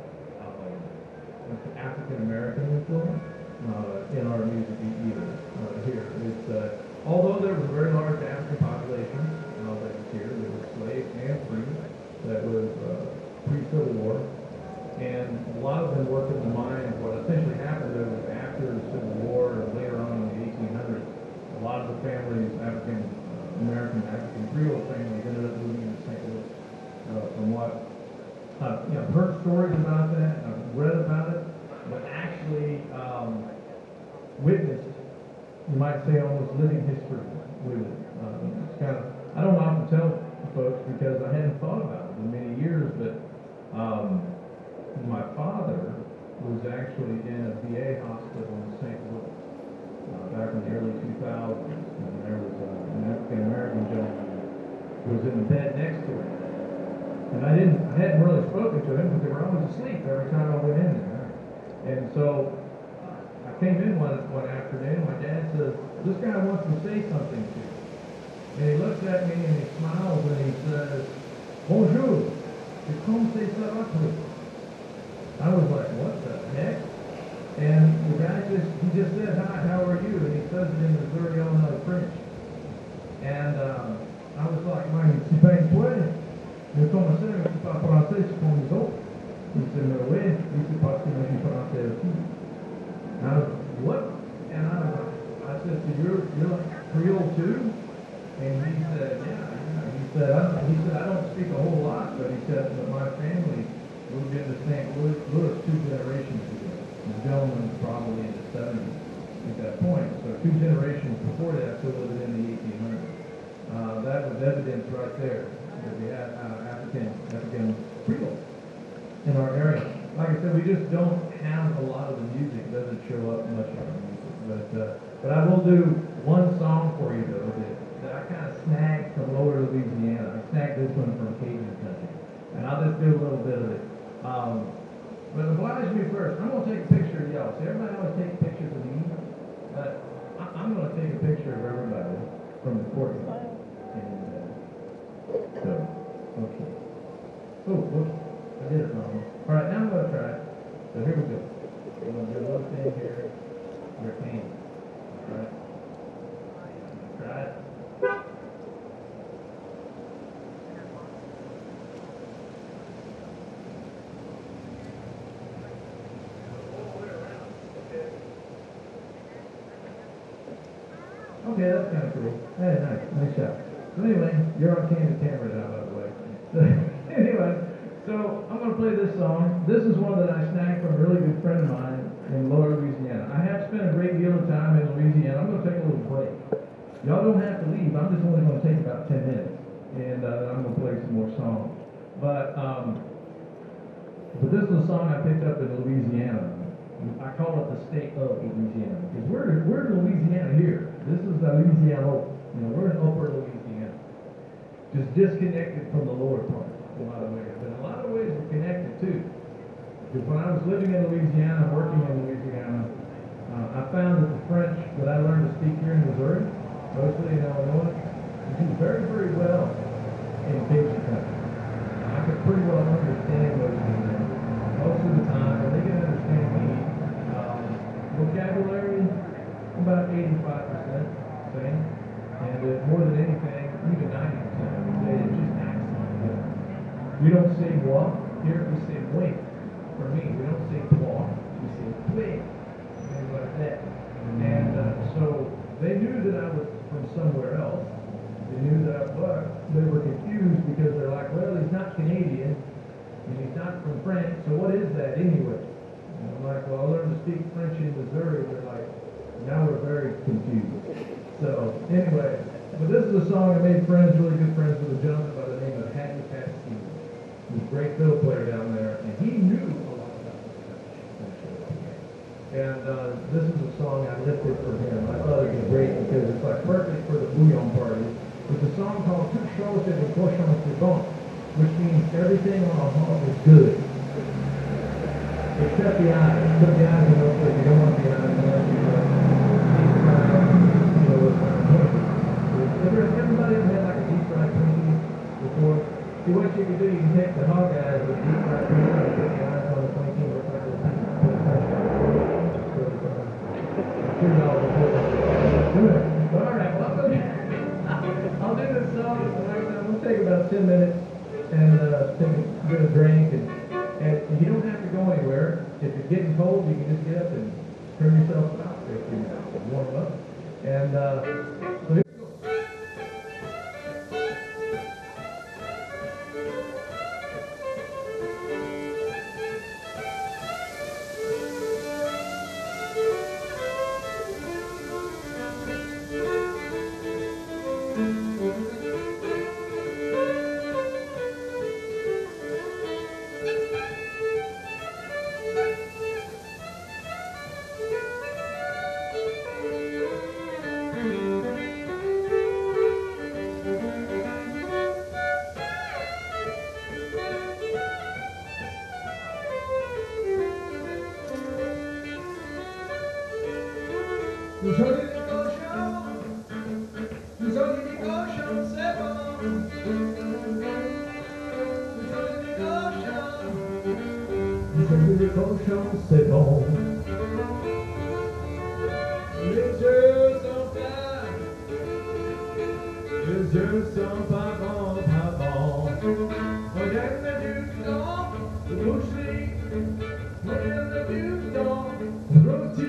uh, African-American influence uh, in our music either uh, here. It's, uh, although there was a very large African population uh, that was here, there was slaves and free, that was uh, pre-Civil War, and a lot of them worked in the mines. What essentially happened there was after the Civil War and later on in the eighteen hundreds, a lot of the families, African uh, American, African Creole families, ended up moving to Saint Louis. Uh, from what uh, you know, I've heard stories about that, I've read about it, but actually um, witnessed, you might say, almost living history with it. Uh, it's kind of, I don't often tell folks because I hadn't thought about it in many years, but um, my father was actually in a V A hospital in Saint Louis uh, back in the early two thousands, and there was uh, an African-American gentleman who was in the bed next to him. And I didn't, I hadn't really spoken to him because they were always asleep every time I went in there. And so I came in one, one afternoon, my dad says, "This guy wants to say something to you." And he looks at me and he smiles and he says, "Bonjour, et comment ça va?" I was like, "What the heck?" And the guy just, he just said, "Hi, how are you?" And he says it in Missouri, Illinois French. And um, I was like, "My, c'est pas une poêle. Mais comment ça, je suis pas français, je suis comme les autres." He said, "No way, il s'est passé, mais je suis français aussi." And I was, "What?" And I was like, I said, "So you're, you're like Creole too?" And he said, "Yeah." He said, I, he said, "I don't speak a whole lot," but he said, "But my family moved into Saint Louis, Louis two generations ago." The gentleman was probably in his seventies at that point. So two generations before that, still living in the eighteen hundreds. Uh, that was evidence right there that we had uh, African African Creole in our area. Like I said, we just don't have a lot of the music. It doesn't show up much in our music. But uh, but I will do one song for you though that, that I kind of snagged from Lower Louisiana. I snagged this one from Cajun country, and I'll just do a little bit of it. Um, but oblige me first. I'm gonna take a picture of y'all. See, everybody always takes pictures of me, but I, I'm gonna take a picture of everybody from the courtyard. And uh, so, okay. Oh, whoops. I did it wrong. All right, now I'm going to try it. So here we go. I'm going to do a little thing here. Your hand. All right. Try it. Okay, that's kind of cool. Hey, nice. Nice shot. So anyway, you're on candid camera now, by the way. So anyway. So I'm going to play this song. This is one that I snagged from a really good friend of mine in Lower Louisiana. I have spent a great deal of time in Louisiana. I'm going to take a little break. Y'all don't have to leave. I'm just only going to take about ten minutes. And uh, I'm going to play some more songs. But, um, but this is a song I picked up in Louisiana. I call it the state of Louisiana. Because we're, we're in Louisiana here. This is the Louisiana. You know, we're in upper Louisiana. Just disconnected from the lower part. A lot of ways, but in a lot of ways we're connected too. Because when I was living in Louisiana, working in Louisiana, uh, I found that the French that I learned to speak here in Missouri, mostly in Illinois, do very, very well in Cajun country. I could pretty well understand most of them most of the time, and they can understand me. Um, vocabulary, about eighty-five percent same, and uh, more than anything, even ninety percent, I would say, it's just accent. We don't say moi here, we say moi. For me, we don't say toi, we say play. Things like that. And uh, so they knew that I was from somewhere else. They knew that I was. They were confused because they're like, well, he's not Canadian and he's not from France, so what is that anyway? And I'm like, well, I learned to speak French in Missouri. They're like, now we're very confused. So anyway, but this is a song I made friends, really good friends with a gentleman by the name of Hattie Patterson. He's a great fiddle player down there, and he knew a lot about French. And uh, this is a song I lifted for him. I thought it was great because it's like perfect bouillon party. It's a song called Toute chose et de cochon c'est bon, which means everything on a hog is good. Except the eyes. Put the eyes in those places. You don't want the eyes unless you uh, deep fry, you know, with uh, Twinkies. Everybody ever had like a deep fried Twinkie before? See, what you can do, you can take the hog eyes with deep fried Twinkie and put the eyes on the Twinkie and look like a piece of French fry. I'm sure y'all will do it. All right, well, I'm gonna, I'll do this song the next time. We'll take about ten minutes and uh, take a bit of drink. And, and you don't have to go anywhere. If it's getting cold, you can just get up and turn yourself out if you warm up. And uh, so here we go. Nous sommes des cochons, nous sommes des cochons, c'est bon. Nous sommes des cochons, nous sommes des cochons, c'est bon. Les yeux sont pleins, les yeux sont pas bons, pas bons. Regarde le du-temps, le boucherie, regarde le du-temps, le rôti.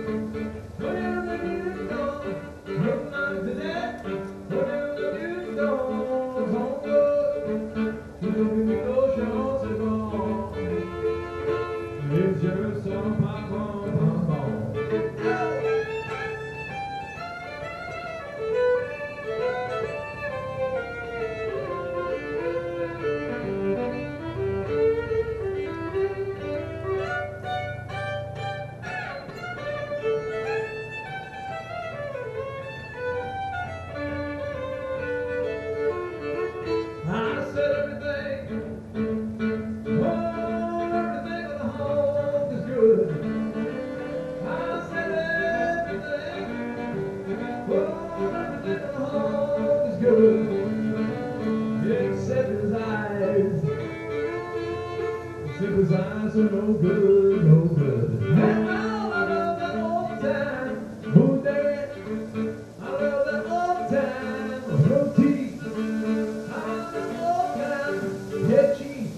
Except his eyes, except his eyes are no good, no good. And now I love that old time, who did? I love that old time, roti. I love that old time, yeah, cheese.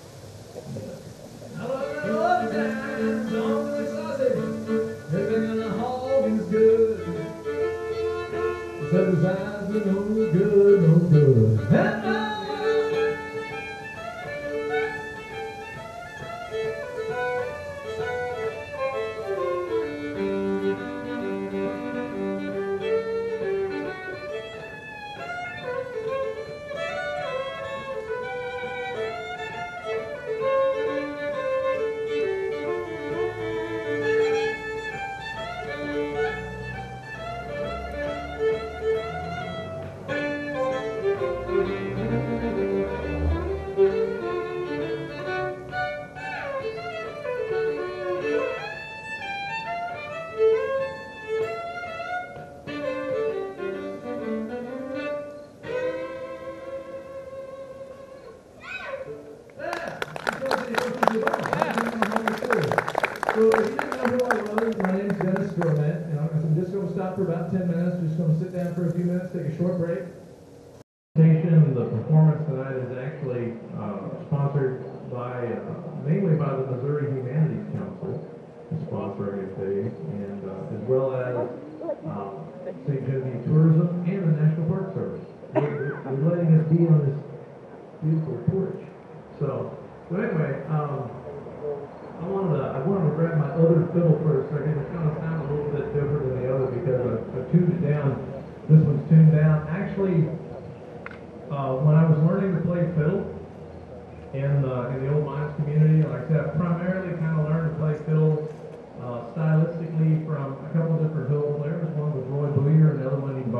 I love that old time, long and sausage. Everything in the hog is good. Except his eyes are no good, no good. And So if you didn't know who I was, my name is Stroughmatt, and I'm just going to stop for about ten minutes. Just going to sit down for a few minutes, take a short break. The performance tonight is actually uh, sponsored by, uh, mainly by the Missouri Humanities Council, sponsoring it today, and uh, as well as uh, Saint Genevieve Tourism and the National Park Service. They're, they're letting us be on this beautiful porch. So, so anyway, um, I wanted to I wanted to grab my other fiddle for a second. It's going to sound a little bit different than the other because I, I tuned it down. This one's tuned down. Actually, uh, when I was learning to play fiddle in uh, in the old mines community, like I said, I primarily kind of learned to play fiddle uh, stylistically from a couple of different fiddle players. One was Roy Bouyer, and the other one by the name of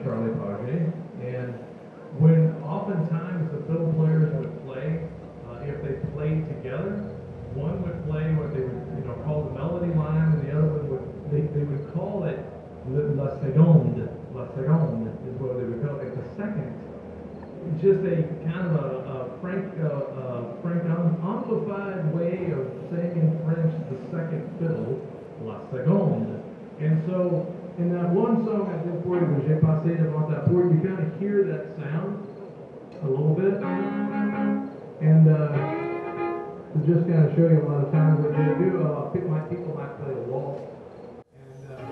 Charlie Paget. And when oftentimes the fiddle players would play, uh, if they played together, one would play what they would, you know, call the melody line, and the other one would, they, they would call it La Seconde. La Seconde is what they would call it. The second. Just a kind of a, a frank, uh, uh, frank amplified way of saying in French the second fiddle, La Seconde. And so, in that one song I did for you, when J'ai passé devant ta porte, you kind of hear that sound a little bit. And uh, to just kind of show you a lot of times what they do, uh, my people might play a waltz. And, uh,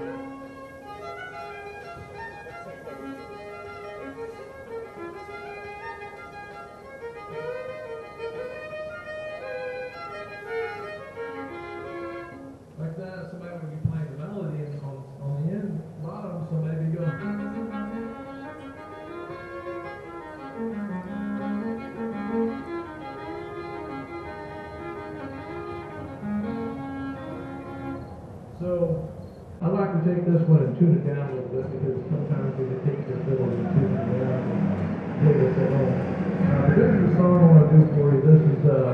like that, somebody would be playing the melody, and on, on the end bottom, somebody would be going. So, I like to take this one and tune it down a little bit, because sometimes we can take the fiddle and tune it down and play this at home. Uh, but this is the song I want to do for you. This is uh,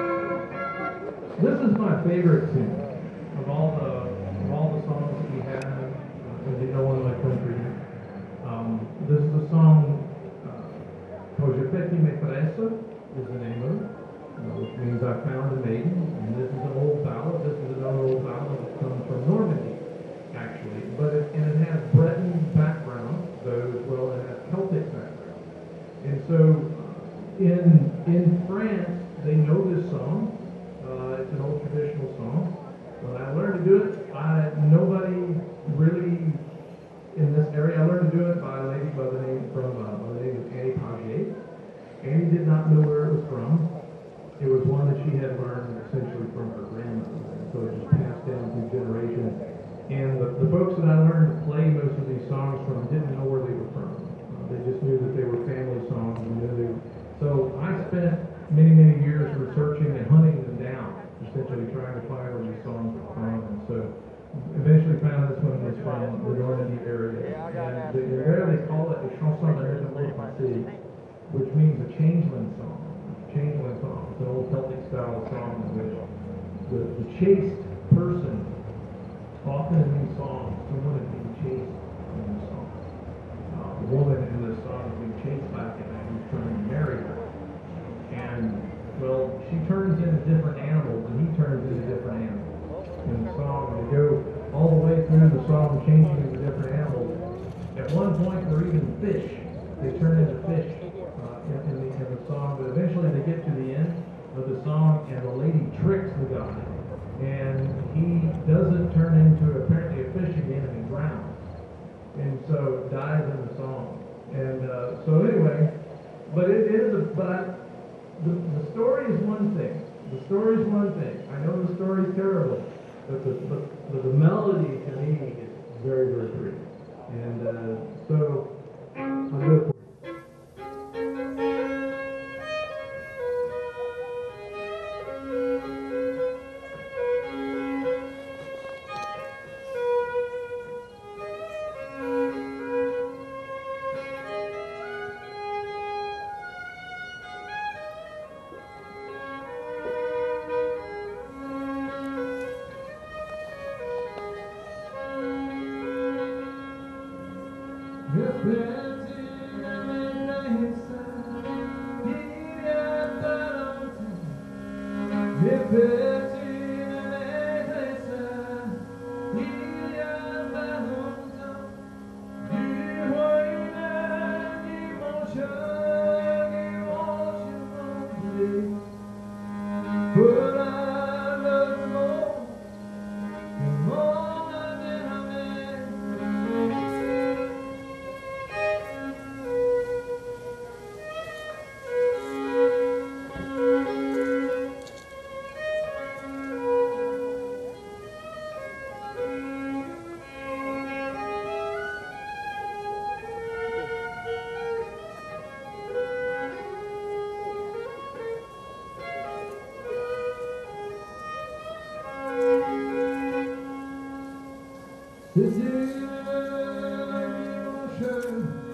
this is my favorite tune of all the of all the songs that we have uh, in the Illinois country. Um, this is a song uh, called Je Petit Maîtresse is the name of it, uh, which means I found a maiden. And this is an old ballad. This is another old ballad that comes from Normandy, actually. But it, and it has Breton background, though, as well as it has Celtic background. And so uh, in in France, they know this song. Uh, it's an old traditional song. When I learned to do it, I nobody really in this area. I learned to do it by a lady by the name from uh, by the name of Annie Paget. Annie did not know where it was from. It was one that she had learned essentially from her grandmother, and so it just passed down through generations. And the, the folks that I learned to play most of these songs from didn't know where they were from. Uh, they just knew that they were family songs. And knew they were. So I spent many, many years researching and hunting them down, essentially trying to find where these songs were from. And so eventually found this one was from the Normandy area. And the, there they call it a chanson de métamorphose, which means a changeling song. Changeling song. It's an old Celtic style song in which the, the chaste person, often in these songs, someone is being chased in the song. Uh, the woman in this song is being chased by a man who's trying to marry her. And, well, she turns into different animals, and he turns into different animals in the song. And they go all the way through the song, changing into different animals. At one point, they're even fish. They turn into fish. In, in, the, in the song, but eventually they get to the end of the song, and the lady tricks the guy, and he doesn't turn into apparently a fish again, and he drowns, and so dies in the song. And uh, so anyway, but it, it is a but I, the, the story is one thing. The story is one thing. I know the story is terrible, but the but, but the melody to me is very very pretty, and uh, so I'll do it for you. This is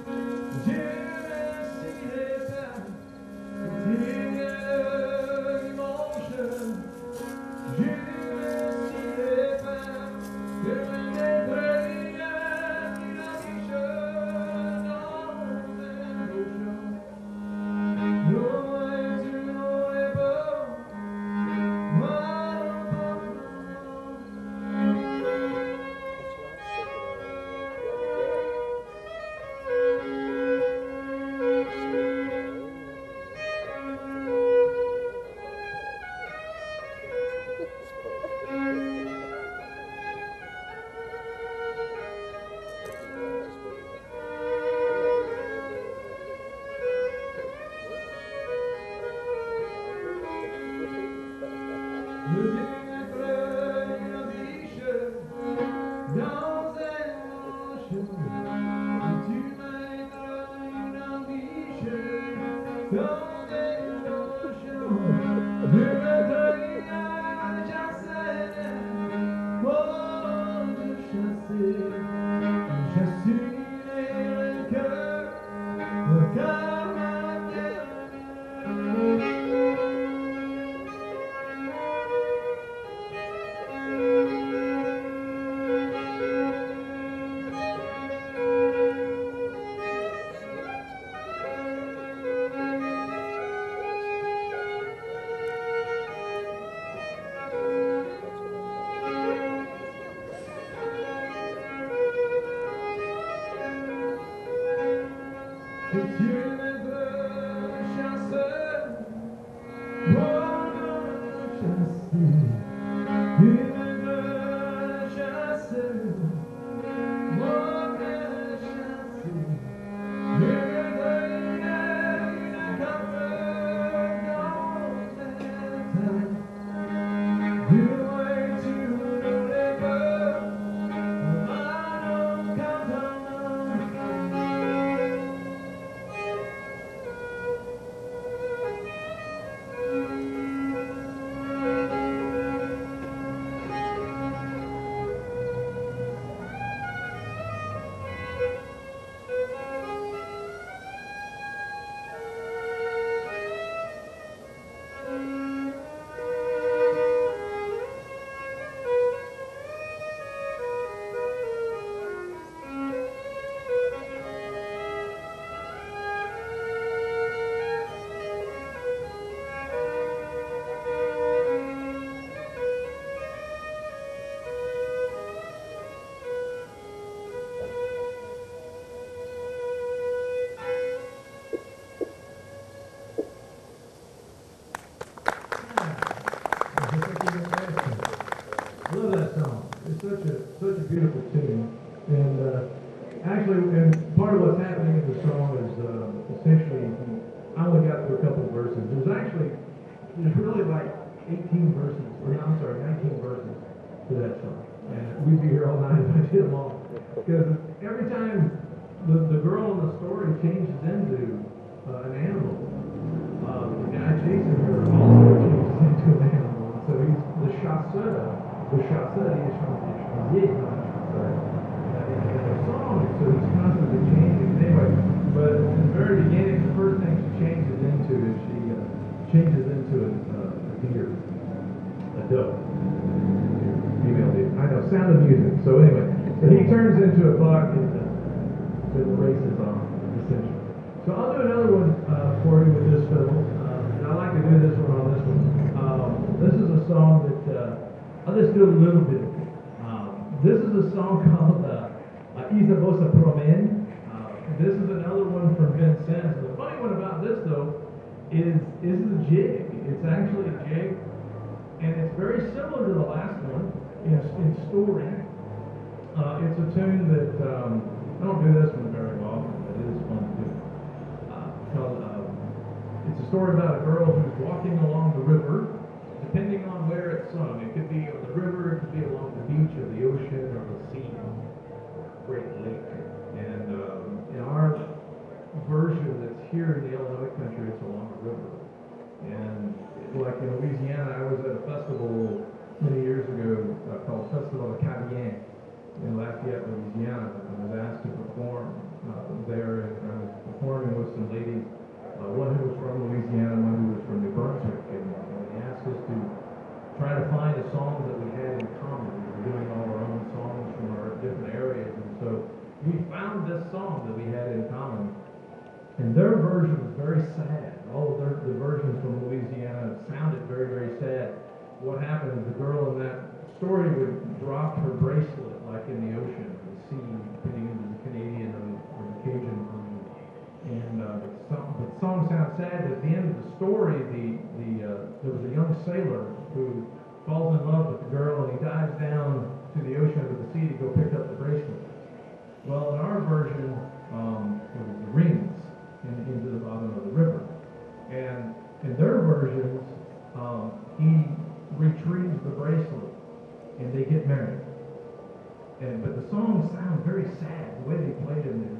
And but the song sounds very sad.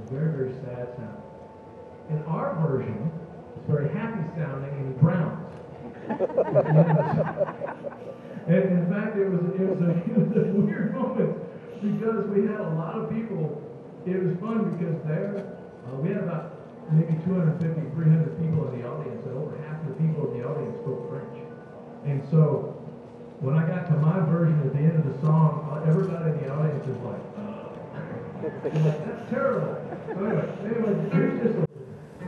It's very, very sad sounding. In our version, it's very happy sounding, and he drowns. And in fact, it was, it was, a, it was a weird moment because we had a lot of people. It was fun because there, uh, we had about maybe two hundred fifty, three hundred people in the audience, and over half the people in the audience spoke French. And so when I got to my version at the end of the song, everybody in the audience is like, oh. Like, that's terrible. So anyway, anyway, here's just a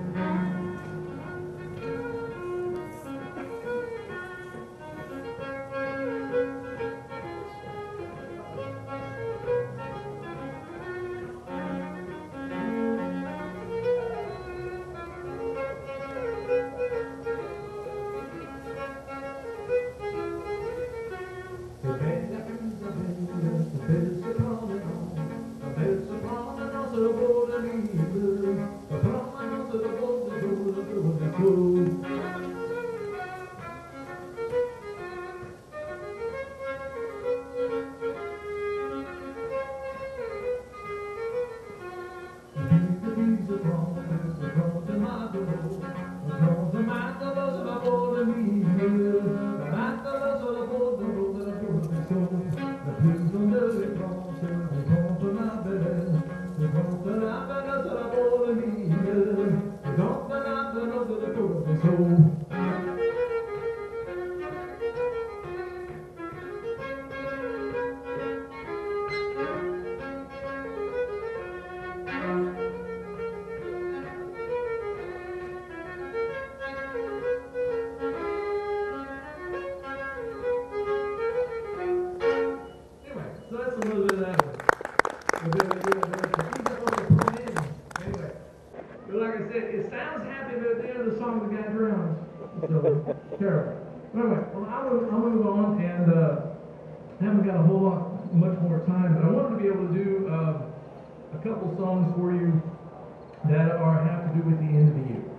songs for you that are have to do with the end of the year.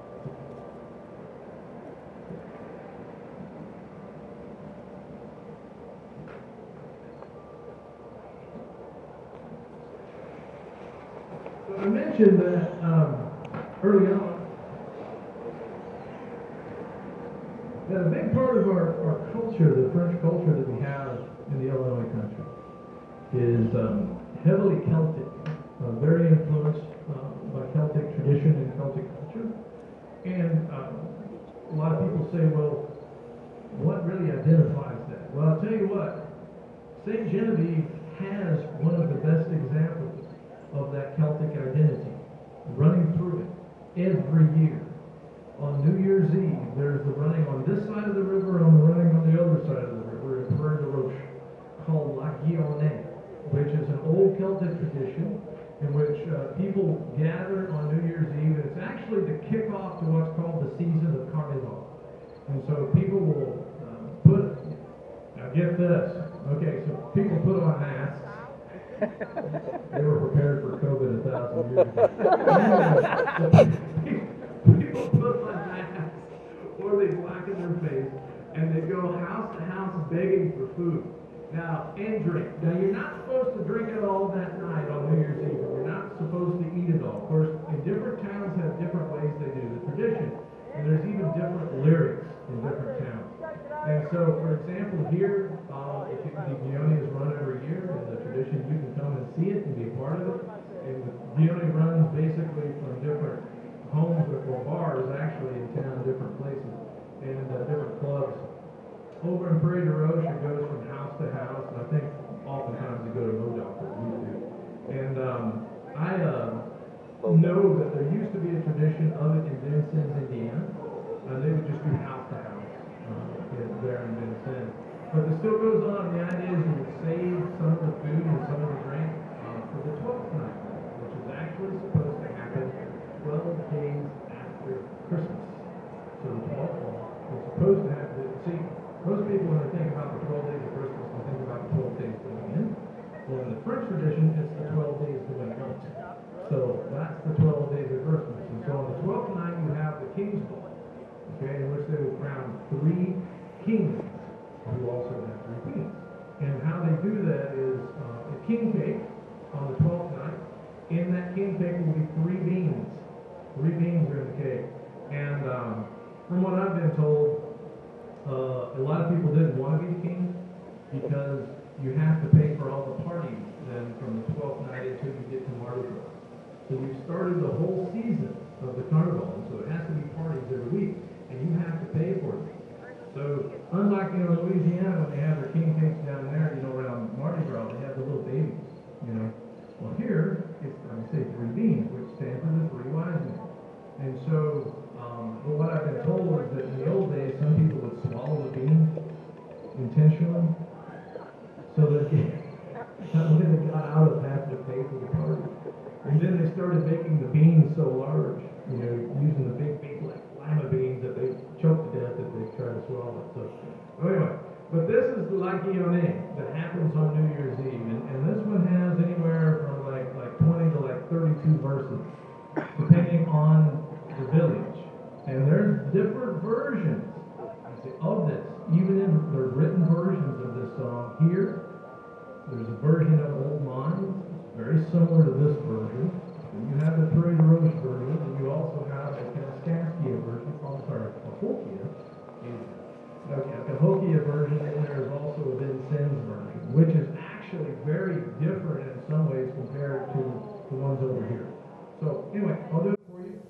So I mentioned that um, early on that a big part of our, our culture, the French culture that we have in the Illinois country, is um, heavily Celtic. Uh, very influenced uh, by Celtic tradition and Celtic culture. And uh, a lot of people say, well, what really identifies that? Well, I'll tell you what, Saint Genevieve has one of the best examples of that Celtic identity running through it every year. On New Year's Eve, there's the running on this side of the river, on the running on the other side of the river in Prairie de Roche, called La Guillonnette, which is an old Celtic tradition in which uh, people gather on New Year's Eve, and it's actually the kickoff to what's called the season of Carnival. And so people will uh, put, now get this, okay, so people put on masks. They were prepared for COVID a thousand years ago. So people put on masks, or they blacken their face, and they go house to house begging for food. Now, and drink. Now, you're not supposed to drink it all that night on New Year's Eve. You're not supposed to eat it all. Of course, in different towns have different ways they do the tradition. And there's even different lyrics in different towns. And so, for example, here, uh, if you, the Guillonnette is run every year, and the tradition, you can come and see it and be a part of it. And the Guillonnette runs basically from different homes or bars, actually, in town, different places, and uh, different clubs. Over in Prairie de Roche, it goes from house to house, and I think oftentimes you go to no doctor, you do. And um, I uh, know that there used to be a tradition of it in Vincennes, Indiana. Uh, they would just do house to house uh, there in Vincennes. But it still goes on. The idea is you would save some of the food and some of the drink uh, for the twelfth night, which is actually supposed to happen twelve days after Christmas. So the twelfth is supposed to happen. See, most people, when they think about the twelve days of Christmas, they think about the twelve days going in. Well, in the French tradition, it's the twelve days going out. So that's the twelve days of Christmas. And so on the twelfth night, you have the King's Ball, okay, in which they will crown three kings who also have three queens. And how they do that is uh, a king cake on the twelfth night, cake will be three beans. Three beans are in the cake. And um, from what I've been told, uh, a lot of people didn't want to be the king because you have to pay for all the parties then from the twelfth night until you get to Mardi Gras. So you started the whole season of the carnival, and so it has to be parties every week, and you have to pay for it. So unlike, you know, Louisiana, when they have their king cakes down there, you know, around Mardi Gras, they have the little babies, you know. Well, here, it's, I would say three beans, which stands for the three wise men. And so, um, but what I've been told is that in the old days, some people would swallow the bean intentionally, so that when they got out of have to pay for the party. And then they started making the beans so large, you know, using the big, big like lima beans that they choke to death if they try to swallow it. So, anyway, but this is the La Guillonnée that happens on New Year's Eve, and, and this one has anywhere from like like twenty to like thirty-two verses, depending on the village. And there's different versions of this, even in the written versions of this song. Here, there's a version of Old Mines, very similar to this version. And you have the Prairie de Roche version, and you also have a Kaskaskia version, oh, sorry, a Hokia. Okay, a Cahokia version, and there is also a Vincennes version, which is actually very different in some ways compared to the ones over here. So, anyway, I'll do it for you.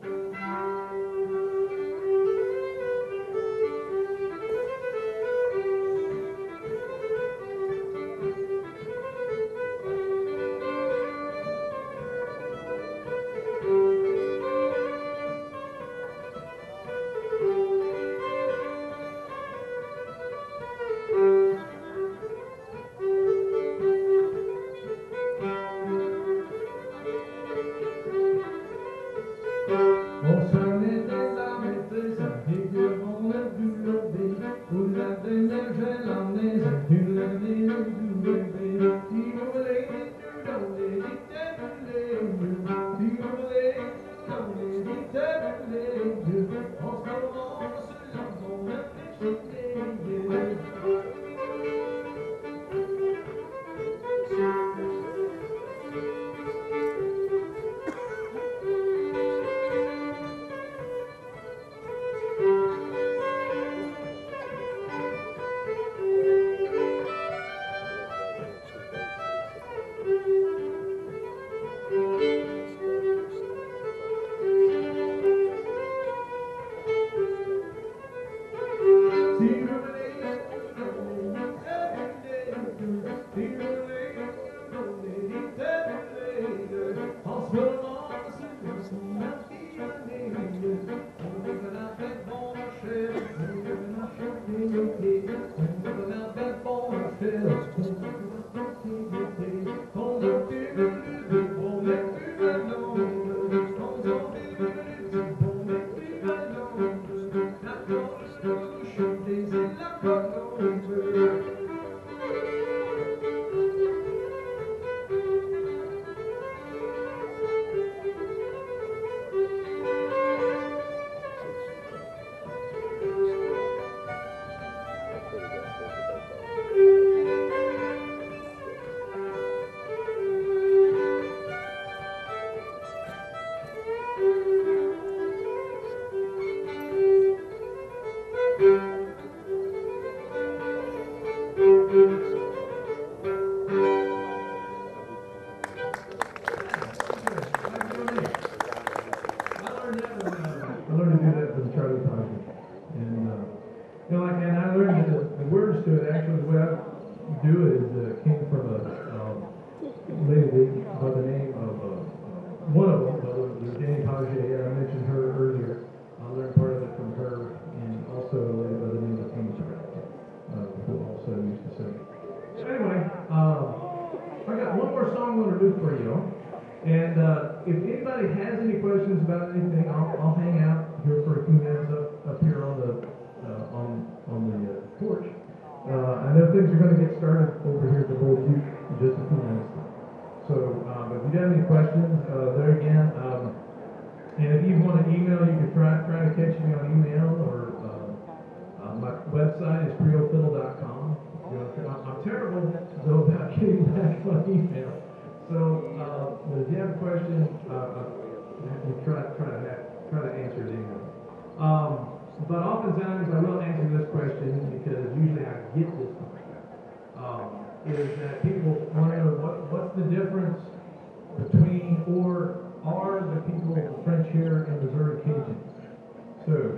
So, uh, if you have a question, uh, you try, try to have, try to answer it anyway. Um, but oftentimes I will answer this question because usually I get this one. Um, is that people want to know what, what's the difference between, or are the people, the French here in Missouri Cajuns? So,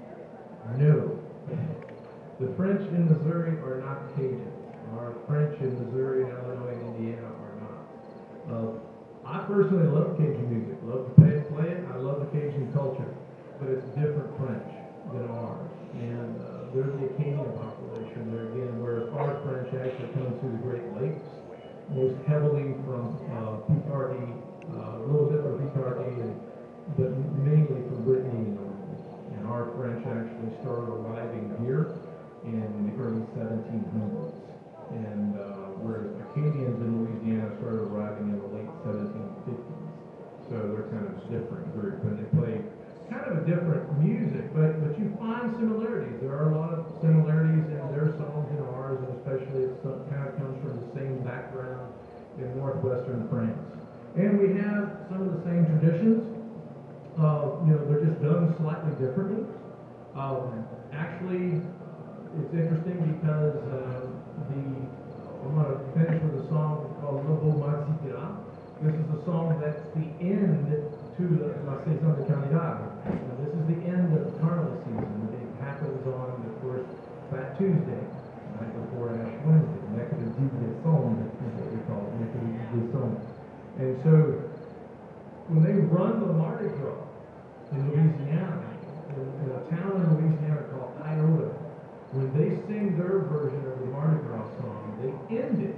no. The French in Missouri are not Cajun. Our French in Missouri, Illinois, and Indiana are not. Uh, I personally love Cajun music. Love to play, play it. I love the Cajun culture, but it's different French than ours. And uh, there's the Acadian population there again, whereas our French actually comes through the Great Lakes, most heavily from uh, Picardy, uh, a little bit from Picardy, and, but mainly from Brittany and Normandy. And our French actually started arriving here in the early seventeen hundreds. And uh, whereas Acadians in Louisiana started arriving in the late seventeen fifties. So they're kind of a different group, and they play kind of a different music, but, but you find similarities. There are a lot of similarities in their songs and ours, and especially it kind of comes from the same background in northwestern France. And we have some of the same traditions. Uh, you know, they're just done slightly differently. Um, actually, it's interesting because uh, the I'm going to finish with a song called Le Beau Mardi Gras. This is the song that's the end to La Saison de Carnaval. Now, this is the end of the carnival season. It happens on, of course, Fat Tuesday, right before Ash Wednesday. Mercredi de Somme is what we call it, Mercredi de Somme. And so, when they run the Mardi Gras in Louisiana, in, in a town in Louisiana called Iota, when they sing their version of the Mardi Gras song, they end it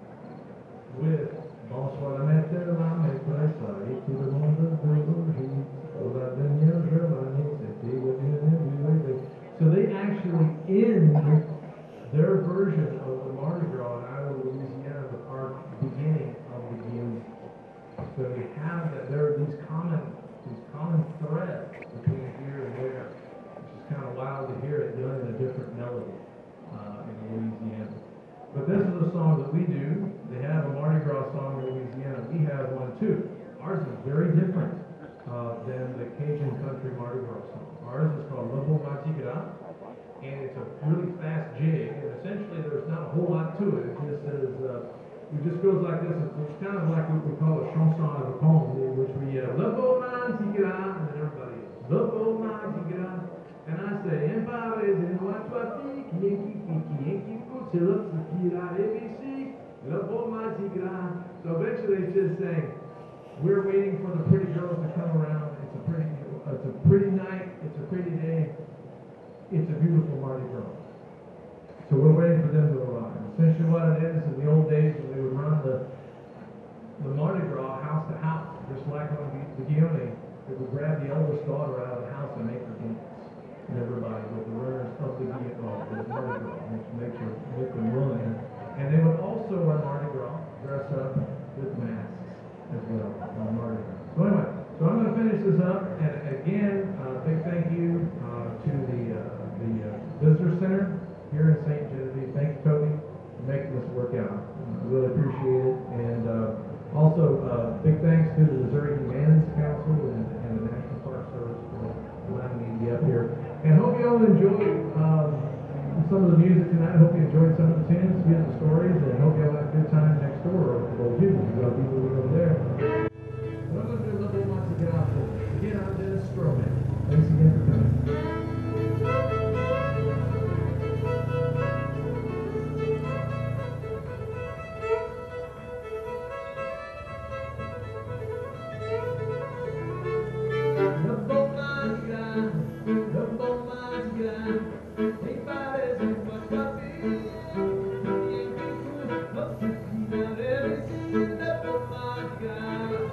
with Bonsoir la maître, la maîtresse, et tout le monde d'aujourd'hui, pour la dernière journée, c'était le bienvenu. So they actually end their version of the Mardi Gras in Iowa, Louisiana, with our beginning of the beginning. So we have that there are these common these common threads between here and there, which is kind of wild to hear it done in a different melody uh, in Louisiana. But this is a song that we do. They have a Mardi Gras song in Louisiana. We have one too. Ours is very different uh, than the Cajun country Mardi Gras song. Ours is called Le Beau Mardi Gras, and it's a really fast jig. And essentially, there's not a whole lot to it. It just says, uh, it just goes like this. It's kind of like what we call a chanson of a poem, in which we uh, Le Beau Mardi Gras, and then everybody Le Beau Mardi Gras. And I say, and Paris, and what what Yankee, Yankee, Yankee, put it up to Kira, A B C, Le Beau Mardi Gras. So eventually it's just saying, we're waiting for the pretty girls to come around. It's a pretty, it's a pretty night. It's a pretty day. It's a beautiful Mardi Gras. So we're waiting for them to arrive. Essentially what it is, in the old days when they would run the, the Mardi Gras house to house, just like on the Guillaume, they would grab the eldest daughter out of the house and make her dance. And everybody with the runners of the Guillaume, uh, the Mardi Gras, which makes her, make them run. And they would also on Mardi Gras dress up with masks as well on Mardi Gras. So anyway, so I'm going to finish this up, and again, uh, big thank you uh, to the uh, the uh, Visitor Center here in Saint Genevieve. Thank you, Toby, for making this work out. I really appreciate it. And uh, also, uh, big thanks to the Missouri Humanities Council and, and the National Park Service for allowing me to be up here. And hope you all enjoyed um, some of the music tonight. Hope you enjoyed some of the tunes, some of the stories, and hope you all have a good time next door over the Jews. We've got people over there. What I'm going to do is let them want to get out there. Again, I'm Dennis Stroughmatt. Thanks again for coming. Yeah.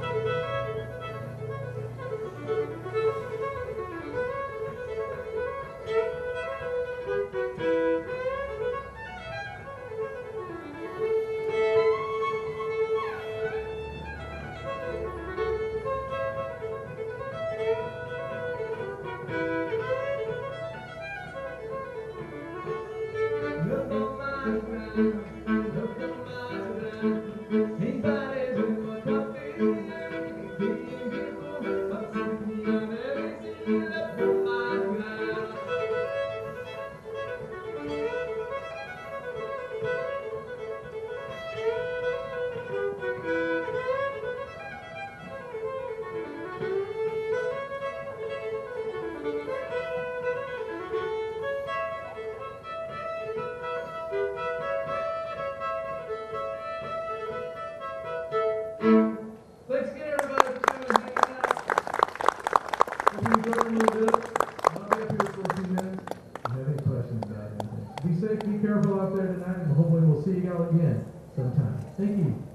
talk a little bit. I'll be up here for a few minutes. If you have any questions about anything. Be safe, be careful out there tonight, and hopefully we'll see you all again sometime. Thank you.